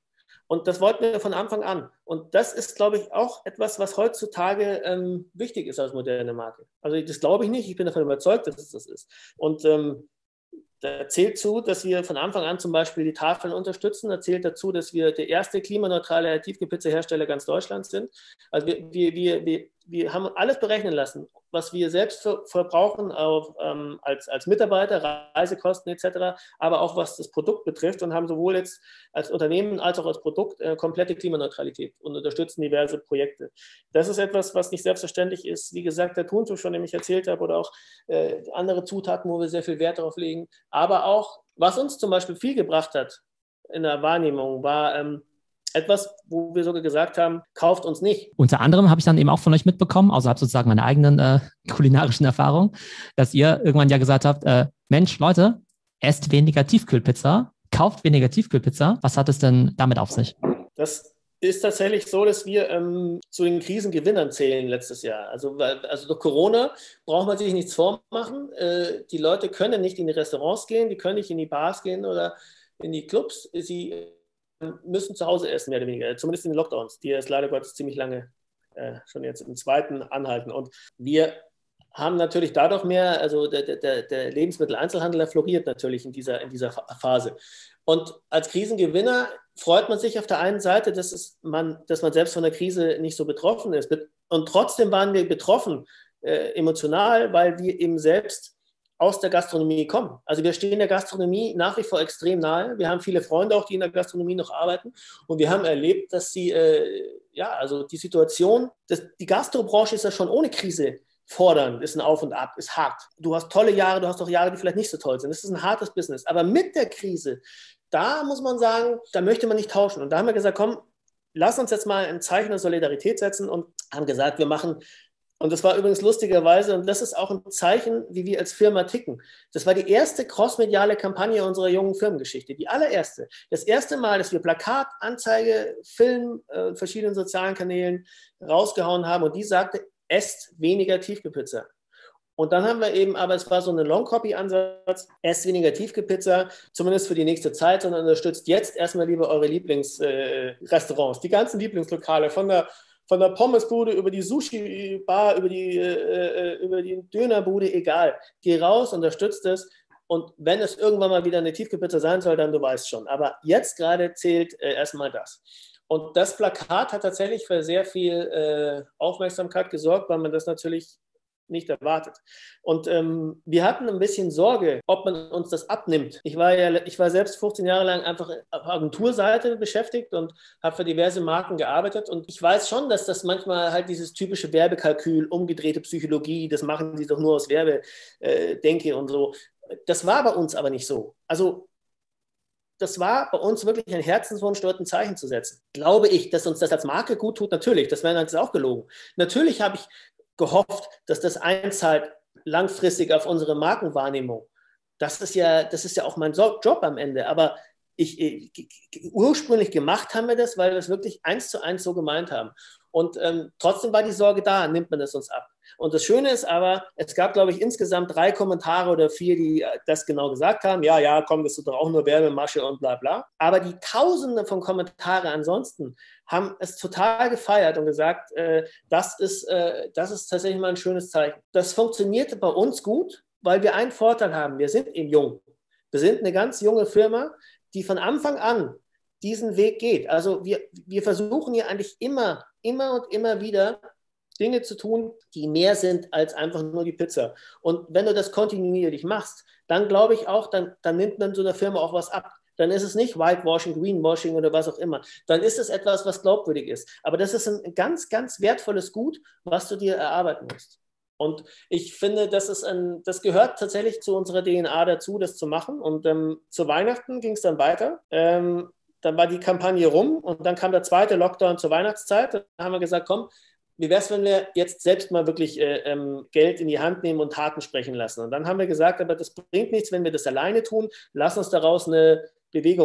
Und das wollten wir von Anfang an. Und das ist, glaube ich, auch etwas, was heutzutage ähm, wichtig ist als moderne Marke. Also das glaube ich nicht, ich bin davon überzeugt, dass es das ist. Und ähm, da zählt zu, dass wir von Anfang an zum Beispiel die Tafeln unterstützen. Da zählt dazu, dass wir der erste klimaneutrale Tiefkühlpizza-Hersteller ganz Deutschlands sind. Also wir, wir, wir, wir, wir haben alles berechnen lassen, was wir selbst ver verbrauchen auf, ähm, als, als Mitarbeiter, Reisekosten et cetera, aber auch was das Produkt betrifft und haben sowohl jetzt als Unternehmen als auch als Produkt äh, komplette Klimaneutralität und unterstützen diverse Projekte. Das ist etwas, was nicht selbstverständlich ist. Wie gesagt, der Thunfisch, von dem ich erzählt habe, oder auch äh, andere Zutaten, wo wir sehr viel Wert darauf legen. Aber auch, was uns zum Beispiel viel gebracht hat in der Wahrnehmung, war ähm, etwas, wo wir sogar gesagt haben, kauft uns nicht. Unter anderem habe ich dann eben auch von euch mitbekommen, außerhalb sozusagen meiner eigenen äh, kulinarischen Erfahrung, dass ihr irgendwann ja gesagt habt, äh, Mensch, Leute, esst weniger Tiefkühlpizza, kauft weniger Tiefkühlpizza. Was hat es denn damit auf sich? Das ist tatsächlich so, dass wir ähm, zu den Krisengewinnern zählen letztes Jahr. Also, also durch Corona braucht man sich nichts vormachen. Äh, die Leute können nicht in die Restaurants gehen, die können nicht in die Bars gehen oder in die Clubs. Sie müssen zu Hause essen, mehr oder weniger, zumindest in den Lockdowns, die jetzt leider Gottes ziemlich lange äh, schon jetzt im zweiten anhalten. Und wir haben natürlich dadurch mehr, also der, der, der Lebensmitteleinzelhandel floriert natürlich in dieser, in dieser Phase. Und als Krisengewinner freut man sich auf der einen Seite, dass, es man, dass man selbst von der Krise nicht so betroffen ist. Und trotzdem waren wir betroffen, äh, emotional, weil wir eben selbst aus der Gastronomie kommen. Also wir stehen der Gastronomie nach wie vor extrem nahe. Wir haben viele Freunde auch, die in der Gastronomie noch arbeiten. Und wir haben erlebt, dass sie, äh, ja, also die Situation, das, die Gastrobranche ist ja schon ohne Krise fordernd, ist ein Auf und Ab, ist hart. Du hast tolle Jahre, du hast auch Jahre, die vielleicht nicht so toll sind. Das ist ein hartes Business. Aber mit der Krise, da muss man sagen, da möchte man nicht tauschen. Und da haben wir gesagt, komm, lass uns jetzt mal ein Zeichen der Solidarität setzen und haben gesagt, wir machen. Und das war übrigens lustigerweise, und das ist auch ein Zeichen, wie wir als Firma ticken. Das war die erste crossmediale Kampagne unserer jungen Firmengeschichte, die allererste. Das erste Mal, dass wir Plakat, Anzeige, Film, äh, verschiedenen sozialen Kanälen rausgehauen haben und die sagte, esst weniger Tiefkühlpizza. Und dann haben wir eben, aber es war so ein Long-Copy-Ansatz, esst weniger Tiefkühlpizza, zumindest für die nächste Zeit, sondern unterstützt jetzt erstmal lieber eure Lieblingsrestaurants, äh, die ganzen Lieblingslokale von der Von der Pommesbude über die Sushi-Bar, über die, äh, über die Dönerbude, egal. Geh raus, unterstützt es. Und wenn es irgendwann mal wieder eine Tiefkühlpizza sein soll, dann du weißt schon. Aber jetzt gerade zählt äh, erstmal das. Und das Plakat hat tatsächlich für sehr viel äh, Aufmerksamkeit gesorgt, weil man das natürlich nicht erwartet. Und ähm, wir hatten ein bisschen Sorge, ob man uns das abnimmt. Ich war ja, ich war selbst fünfzehn Jahre lang einfach auf Agenturseite beschäftigt und habe für diverse Marken gearbeitet. Und ich weiß schon, dass das manchmal halt dieses typische Werbekalkül, umgedrehte Psychologie, das machen die doch nur aus Werbedenke äh, und so. Das war bei uns aber nicht so. Also das war bei uns wirklich ein Herzenswunsch, dort ein Zeichen zu setzen. Glaube ich, dass uns das als Marke gut tut? Natürlich, das wäre jetzt auch gelogen. Natürlich habe ich gehofft, dass das einzahlt langfristig auf unsere Markenwahrnehmung. Das ist ja, das ist ja auch mein Job am Ende. Aber ich, ich, ursprünglich gemacht haben wir das, weil wir es wirklich eins zu eins so gemeint haben. Und ähm, trotzdem war die Sorge da, nimmt man es uns ab. Und das Schöne ist aber, es gab, glaube ich, insgesamt drei Kommentare oder vier, die das genau gesagt haben. Ja, ja, komm, das ist doch auch nur Werbemasche und bla bla. Aber die Tausende von Kommentaren ansonsten haben es total gefeiert und gesagt, äh, das ist, äh, das ist tatsächlich mal ein schönes Zeichen. Das funktionierte bei uns gut, weil wir einen Vorteil haben. Wir sind eben jung. Wir sind eine ganz junge Firma, die von Anfang an diesen Weg geht. Also wir, wir versuchen hier eigentlich immer, immer und immer wieder Dinge zu tun, die mehr sind als einfach nur die Pizza. Und wenn du das kontinuierlich machst, dann glaube ich auch, dann, dann nimmt man so einer Firma auch was ab. Dann ist es nicht Whitewashing, Greenwashing oder was auch immer. Dann ist es etwas, was glaubwürdig ist. Aber das ist ein ganz, ganz wertvolles Gut, was du dir erarbeiten musst. Und ich finde, das, ist ein, das gehört tatsächlich zu unserer D N A dazu, das zu machen. Und ähm, zu Weihnachten ging es dann weiter. Ähm, dann war die Kampagne rum und dann kam der zweite Lockdown zur Weihnachtszeit. Dann haben wir gesagt, komm, wie wäre es, wenn wir jetzt selbst mal wirklich äh, ähm, Geld in die Hand nehmen und Taten sprechen lassen? Und dann haben wir gesagt, aber das bringt nichts, wenn wir das alleine tun. Lass uns daraus eine Bewegung machen.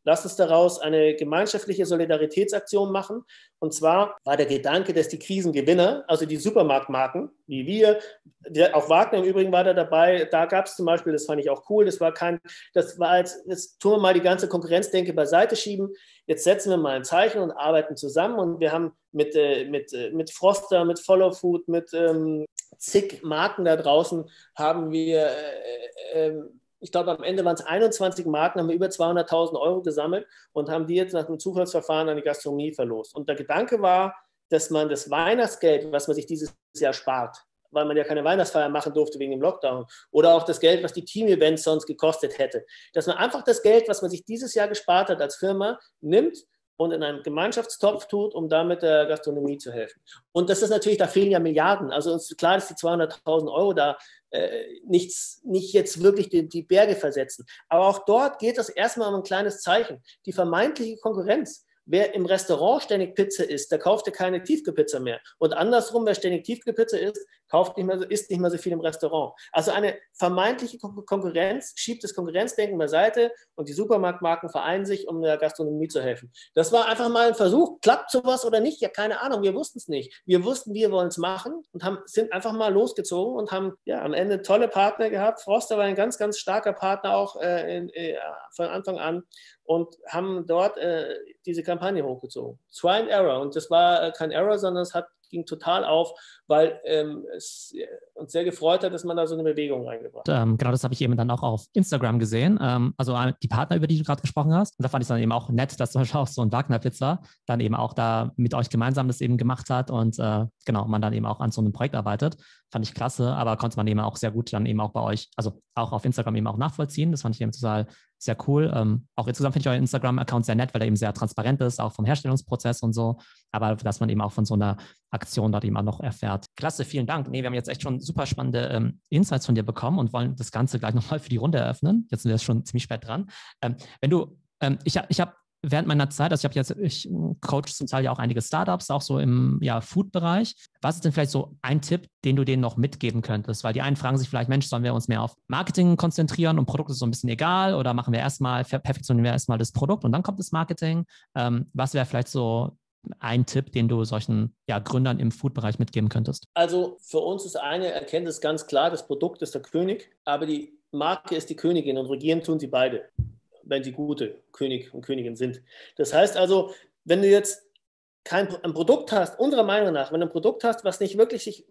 lass uns daraus eine gemeinschaftliche Solidaritätsaktion machen. Und zwar war der Gedanke, dass die Krisengewinner, also die Supermarktmarken, wie wir, der, auch Wagner im Übrigen war da dabei, da gab es zum Beispiel, das fand ich auch cool, das war kein, das war jetzt, jetzt tun wir mal die ganze Konkurrenzdenke beiseite schieben, jetzt setzen wir mal ein Zeichen und arbeiten zusammen und wir haben mit, äh, mit, äh, mit Froster, mit Follow Food, mit ähm, zig Marken da draußen haben wir äh, äh, ich glaube, am Ende waren es einundzwanzig Marken, haben wir über zweihunderttausend Euro gesammelt und haben die jetzt nach dem Zufallsverfahren an die Gastronomie verlost. Und der Gedanke war, dass man das Weihnachtsgeld, was man sich dieses Jahr spart, weil man ja keine Weihnachtsfeier machen durfte wegen dem Lockdown, oder auch das Geld, was die Team-Events sonst gekostet hätte, dass man einfach das Geld, was man sich dieses Jahr gespart hat als Firma, nimmt und in einen Gemeinschaftstopf tut, um damit der Gastronomie zu helfen. Und das ist natürlich, da fehlen ja Milliarden. Also uns ist klar, dass die zweihunderttausend Euro da äh, nichts, nicht jetzt wirklich die, die Berge versetzen. Aber auch dort geht es erstmal um ein kleines Zeichen. Die vermeintliche Konkurrenz. Wer im Restaurant ständig Pizza isst, der kauft ja keine Tiefkühlpizza mehr. Und andersrum, wer ständig Tiefkühlpizza isst, kauft nicht mehr so, isst nicht mehr so viel im Restaurant. Also eine vermeintliche Konkurrenz schiebt das Konkurrenzdenken beiseite und die Supermarktmarken vereinen sich, um der Gastronomie zu helfen. Das war einfach mal ein Versuch. Klappt sowas oder nicht? Ja, keine Ahnung. Wir wussten es nicht. Wir wussten, wir wollen es machen und haben, sind einfach mal losgezogen und haben ja am Ende tolle Partner gehabt. Froster war ein ganz, ganz starker Partner auch äh, in, äh, von Anfang an. Und haben dort äh, diese Kampagne hochgezogen. Try and Error. Und das war äh, kein Error, sondern es hat, ging total auf, weil ähm, es uns sehr gefreut hat, dass man da so eine Bewegung reingebracht hat. Ähm, genau, das habe ich eben dann auch auf Instagram gesehen. Ähm, also die Partner, über die du gerade gesprochen hast. Und da fand ich es dann eben auch nett, dass zum Beispiel auch so ein Wagner Pizza dann eben auch da mit euch gemeinsam das eben gemacht hat und äh, genau, man dann eben auch an so einem Projekt arbeitet. Fand ich klasse, aber konnte man eben auch sehr gut dann eben auch bei euch, also auch auf Instagram eben auch nachvollziehen. Das fand ich eben total sehr cool. Ähm, auch insgesamt finde ich euren Instagram-Account sehr nett, weil er eben sehr transparent ist, auch vom Herstellungsprozess und so. Aber dass man eben auch von so einer Aktion dort eben auch noch erfährt. Klasse, vielen Dank. Nee, wir haben jetzt echt schon super spannende ähm, Insights von dir bekommen und wollen das Ganze gleich nochmal für die Runde eröffnen. Jetzt sind wir schon ziemlich spät dran. Ähm, wenn du, ähm, ich, ich habe während meiner Zeit, also ich habe jetzt, ich coach zum Teil ja auch einige Startups, auch so im ja, Food-Bereich. Was ist denn vielleicht so ein Tipp, den du denen noch mitgeben könntest? Weil die einen fragen sich vielleicht, Mensch, sollen wir uns mehr auf Marketing konzentrieren und Produkt ist so ein bisschen egal oder machen wir erstmal, perfektionieren wir erstmal das Produkt und dann kommt das Marketing? Ähm, was wäre vielleicht so ein Tipp, den du solchen ja, Gründern im Food-Bereich mitgeben könntest? Also für uns ist eine Erkenntnis ganz klar, das Produkt ist der König, aber die Marke ist die Königin und regieren tun sie beide, wenn sie gute König und Königin sind. Das heißt also, wenn du jetzt kein ein Produkt hast, unserer Meinung nach, wenn du ein Produkt hast, was nicht wirklich sich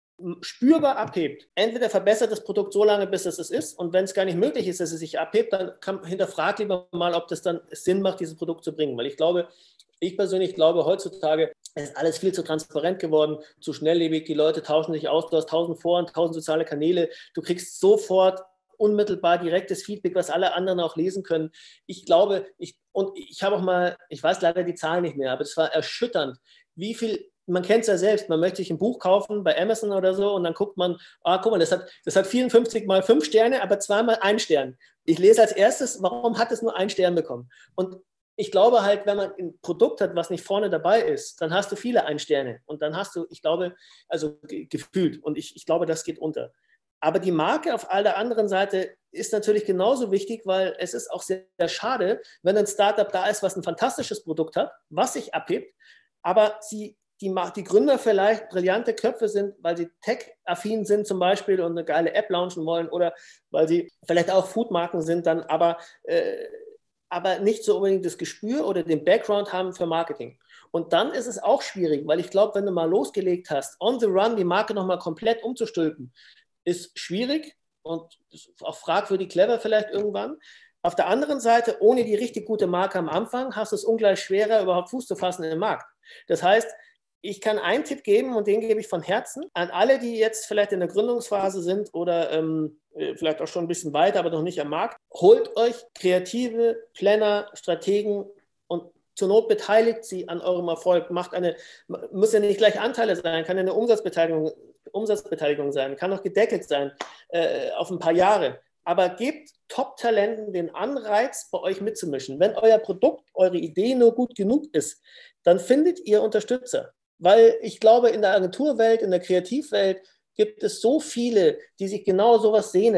spürbar abhebt, entweder verbessert das Produkt so lange, bis es es ist, und wenn es gar nicht möglich ist, dass es sich abhebt, dann kann, hinterfrag lieber mal, ob das dann Sinn macht, dieses Produkt zu bringen. Weil ich glaube, ich persönlich glaube, heutzutage ist alles viel zu transparent geworden, zu schnelllebig, die Leute tauschen sich aus, du hast tausend Foren, tausend soziale Kanäle, du kriegst sofort unmittelbar direktes Feedback, was alle anderen auch lesen können. Ich glaube, ich, und ich habe auch mal, ich weiß leider die Zahlen nicht mehr, aber es war erschütternd, wie viel, man kennt es ja selbst, man möchte sich ein Buch kaufen bei Amazon oder so und dann guckt man, ah, guck mal, das hat, das hat vierundfünfzig mal fünf Sterne, aber zweimal ein Stern. Ich lese als erstes, warum hat es nur einen Stern bekommen? Und ich glaube halt, wenn man ein Produkt hat, was nicht vorne dabei ist, dann hast du viele Ein-Sterne und dann hast du, ich glaube, also gefühlt und ich, ich glaube, das geht unter. Aber die Marke auf der anderen Seite ist natürlich genauso wichtig, weil es ist auch sehr, sehr schade, wenn ein Startup da ist, was ein fantastisches Produkt hat, was sich abhebt, aber sie, die, die Gründer vielleicht brillante Köpfe sind, weil sie tech-affin sind zum Beispiel und eine geile App launchen wollen oder weil sie vielleicht auch Foodmarken sind, dann aber, äh, aber nicht so unbedingt das Gespür oder den Background haben für Marketing. Und dann ist es auch schwierig, weil ich glaube, wenn du mal losgelegt hast, on the run die Marke nochmal komplett umzustülpen, ist schwierig und auch fragwürdig clever vielleicht irgendwann. Auf der anderen Seite, ohne die richtig gute Marke am Anfang, hast du es ungleich schwerer, überhaupt Fuß zu fassen im Markt. Das heißt, ich kann einen Tipp geben und den gebe ich von Herzen an alle, die jetzt vielleicht in der Gründungsphase sind oder ähm, vielleicht auch schon ein bisschen weiter, aber noch nicht am Markt. Holt euch kreative Planner, Strategen und zur Not beteiligt sie an eurem Erfolg. Macht eine, muss ja nicht gleich Anteile sein, kann ja eine Umsatzbeteiligung Umsatzbeteiligung sein, kann auch gedeckelt sein äh, auf ein paar Jahre. Aber gebt Top-Talenten den Anreiz, bei euch mitzumischen. Wenn euer Produkt, eure Idee nur gut genug ist, dann findet ihr Unterstützer. Weil ich glaube, in der Agenturwelt, in der Kreativwelt gibt es so viele, die sich genau sowas sehnen.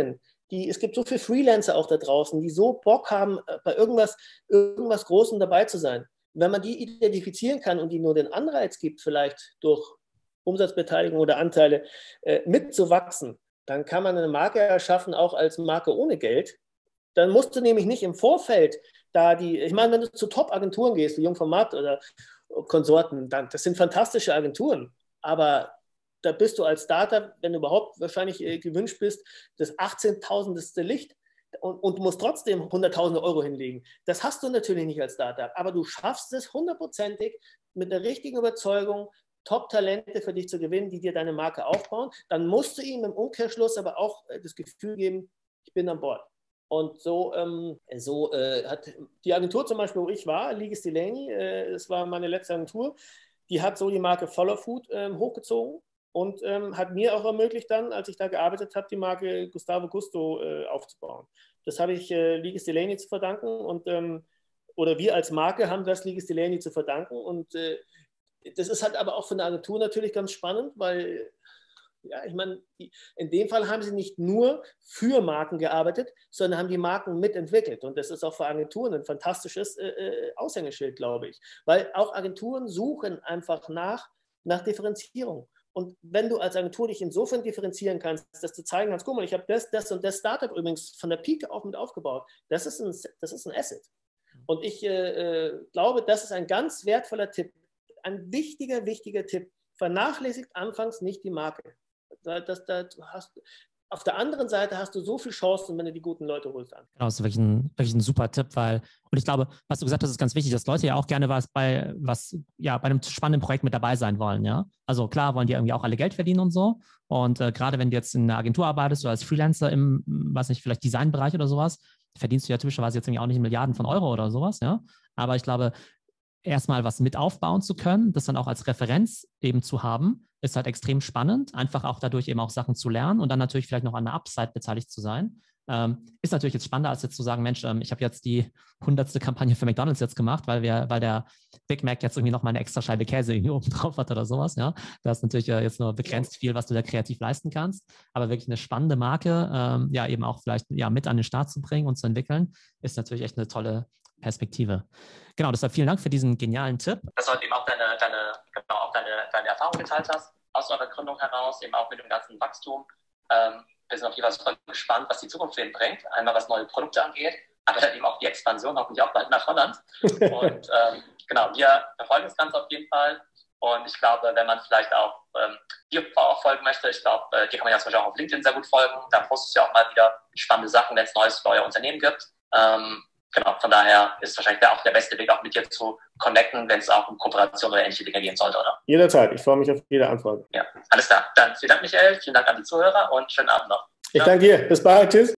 Die, es gibt so viele Freelancer auch da draußen, die so Bock haben, bei irgendwas, irgendwas Großem dabei zu sein. Wenn man die identifizieren kann und die nur den Anreiz gibt, vielleicht durch Umsatzbeteiligung oder Anteile äh, mitzuwachsen, dann kann man eine Marke erschaffen, auch als Marke ohne Geld. Dann musst du nämlich nicht im Vorfeld da die, ich meine, wenn du zu Top-Agenturen gehst, wie Jungformat oder Konsorten, dann, das sind fantastische Agenturen, aber da bist du als Startup, wenn du überhaupt wahrscheinlich äh, gewünscht bist, das achtzehntausendste Licht und, und musst trotzdem hunderttausende Euro hinlegen. Das hast du natürlich nicht als Startup, aber du schaffst es hundertprozentig mit der richtigen Überzeugung, Top-Talente für dich zu gewinnen, die dir deine Marke aufbauen. Dann musst du ihm im Umkehrschluss aber auch äh, das Gefühl geben, ich bin an Bord. Und so, ähm, so äh, hat die Agentur zum Beispiel, wo ich war, Legis Delaney, äh, das war meine letzte Agentur, die hat so die Marke Follow Food äh, hochgezogen. Und ähm, hat mir auch ermöglicht dann, als ich da gearbeitet habe, die Marke Gustavo Gusto äh, aufzubauen. Das habe ich äh, Legis Delaney zu verdanken und ähm, oder wir als Marke haben das Legis Delaney zu verdanken. Und äh, das ist halt aber auch für eine Agentur natürlich ganz spannend, weil ja, ich meine, in dem Fall haben sie nicht nur für Marken gearbeitet, sondern haben die Marken mitentwickelt. Und das ist auch für Agenturen ein fantastisches äh, Aushängeschild, glaube ich. Weil auch Agenturen suchen einfach nach, nach Differenzierung. Und wenn du als Agentur dich insofern differenzieren kannst, dass du zeigen kannst, guck mal, ich habe das, das und das Startup übrigens von der Pike auf mit aufgebaut, das ist ein, das ist ein Asset. Und ich äh, glaube, das ist ein ganz wertvoller Tipp, ein wichtiger, wichtiger Tipp. Vernachlässigt anfangs nicht die Marke. Da, das, da hast, auf der anderen Seite hast du so viele Chancen, wenn du die guten Leute holst an. Genau, das ist wirklich ein, wirklich ein super Tipp, weil, und ich glaube, was du gesagt hast, ist ganz wichtig, dass Leute ja auch gerne was bei, was, ja, bei einem spannenden Projekt mit dabei sein wollen, ja. Also klar wollen die irgendwie auch alle Geld verdienen und so. Und äh, gerade wenn du jetzt in einer Agentur arbeitest oder als Freelancer im, was nicht, vielleicht Designbereich oder sowas, verdienst du ja typischerweise jetzt irgendwie auch nicht Milliarden von Euro oder sowas, ja. Aber ich glaube, erstmal was mit aufbauen zu können, das dann auch als Referenz eben zu haben, ist halt extrem spannend, einfach auch dadurch eben auch Sachen zu lernen und dann natürlich vielleicht noch an der Upside beteiligt zu sein. Ähm, ist natürlich jetzt spannender, als jetzt zu sagen, Mensch, ähm, ich habe jetzt die hundertste Kampagne für McDonald's jetzt gemacht, weil wir, weil der Big Mac jetzt irgendwie noch mal eine extra Scheibe Käse irgendwie oben drauf hat oder sowas, ja. Das ist natürlich äh, jetzt nur begrenzt viel, was du da kreativ leisten kannst, aber wirklich eine spannende Marke, ähm, ja, eben auch vielleicht ja mit an den Start zu bringen und zu entwickeln, ist natürlich echt eine tolle Perspektive. Genau, deshalb vielen Dank für diesen genialen Tipp. Dass du halt eben auch deine, deine, genau, auch deine, deine Erfahrung geteilt hast, aus eurer Gründung heraus, eben auch mit dem ganzen Wachstum. Ähm, wir sind auf jeden Fall super gespannt, was die Zukunft für ihn bringt. Einmal was neue Produkte angeht, aber dann eben auch die Expansion, hoffentlich auch bald nach Holland. Und ähm, genau, wir verfolgen das Ganze auf jeden Fall. Und ich glaube, wenn man vielleicht auch ähm, dir auch folgen möchte, ich glaube, äh, dir kann man ja zum Beispiel auch auf LinkedIn sehr gut folgen. Da postest du ja auch mal wieder spannende Sachen, wenn es Neues für euer Unternehmen gibt. Ähm, Genau, von daher ist wahrscheinlich auch der beste Weg, auch mit dir zu connecten, wenn es auch um Kooperation oder ähnliche Dinge gehen sollte, oder? Jederzeit. Ich freue mich auf jede Anfrage. Ja, alles klar. Dann vielen Dank, Michael. Vielen Dank an die Zuhörer und schönen Abend noch. Ich danke dir. Bis bald. Tschüss.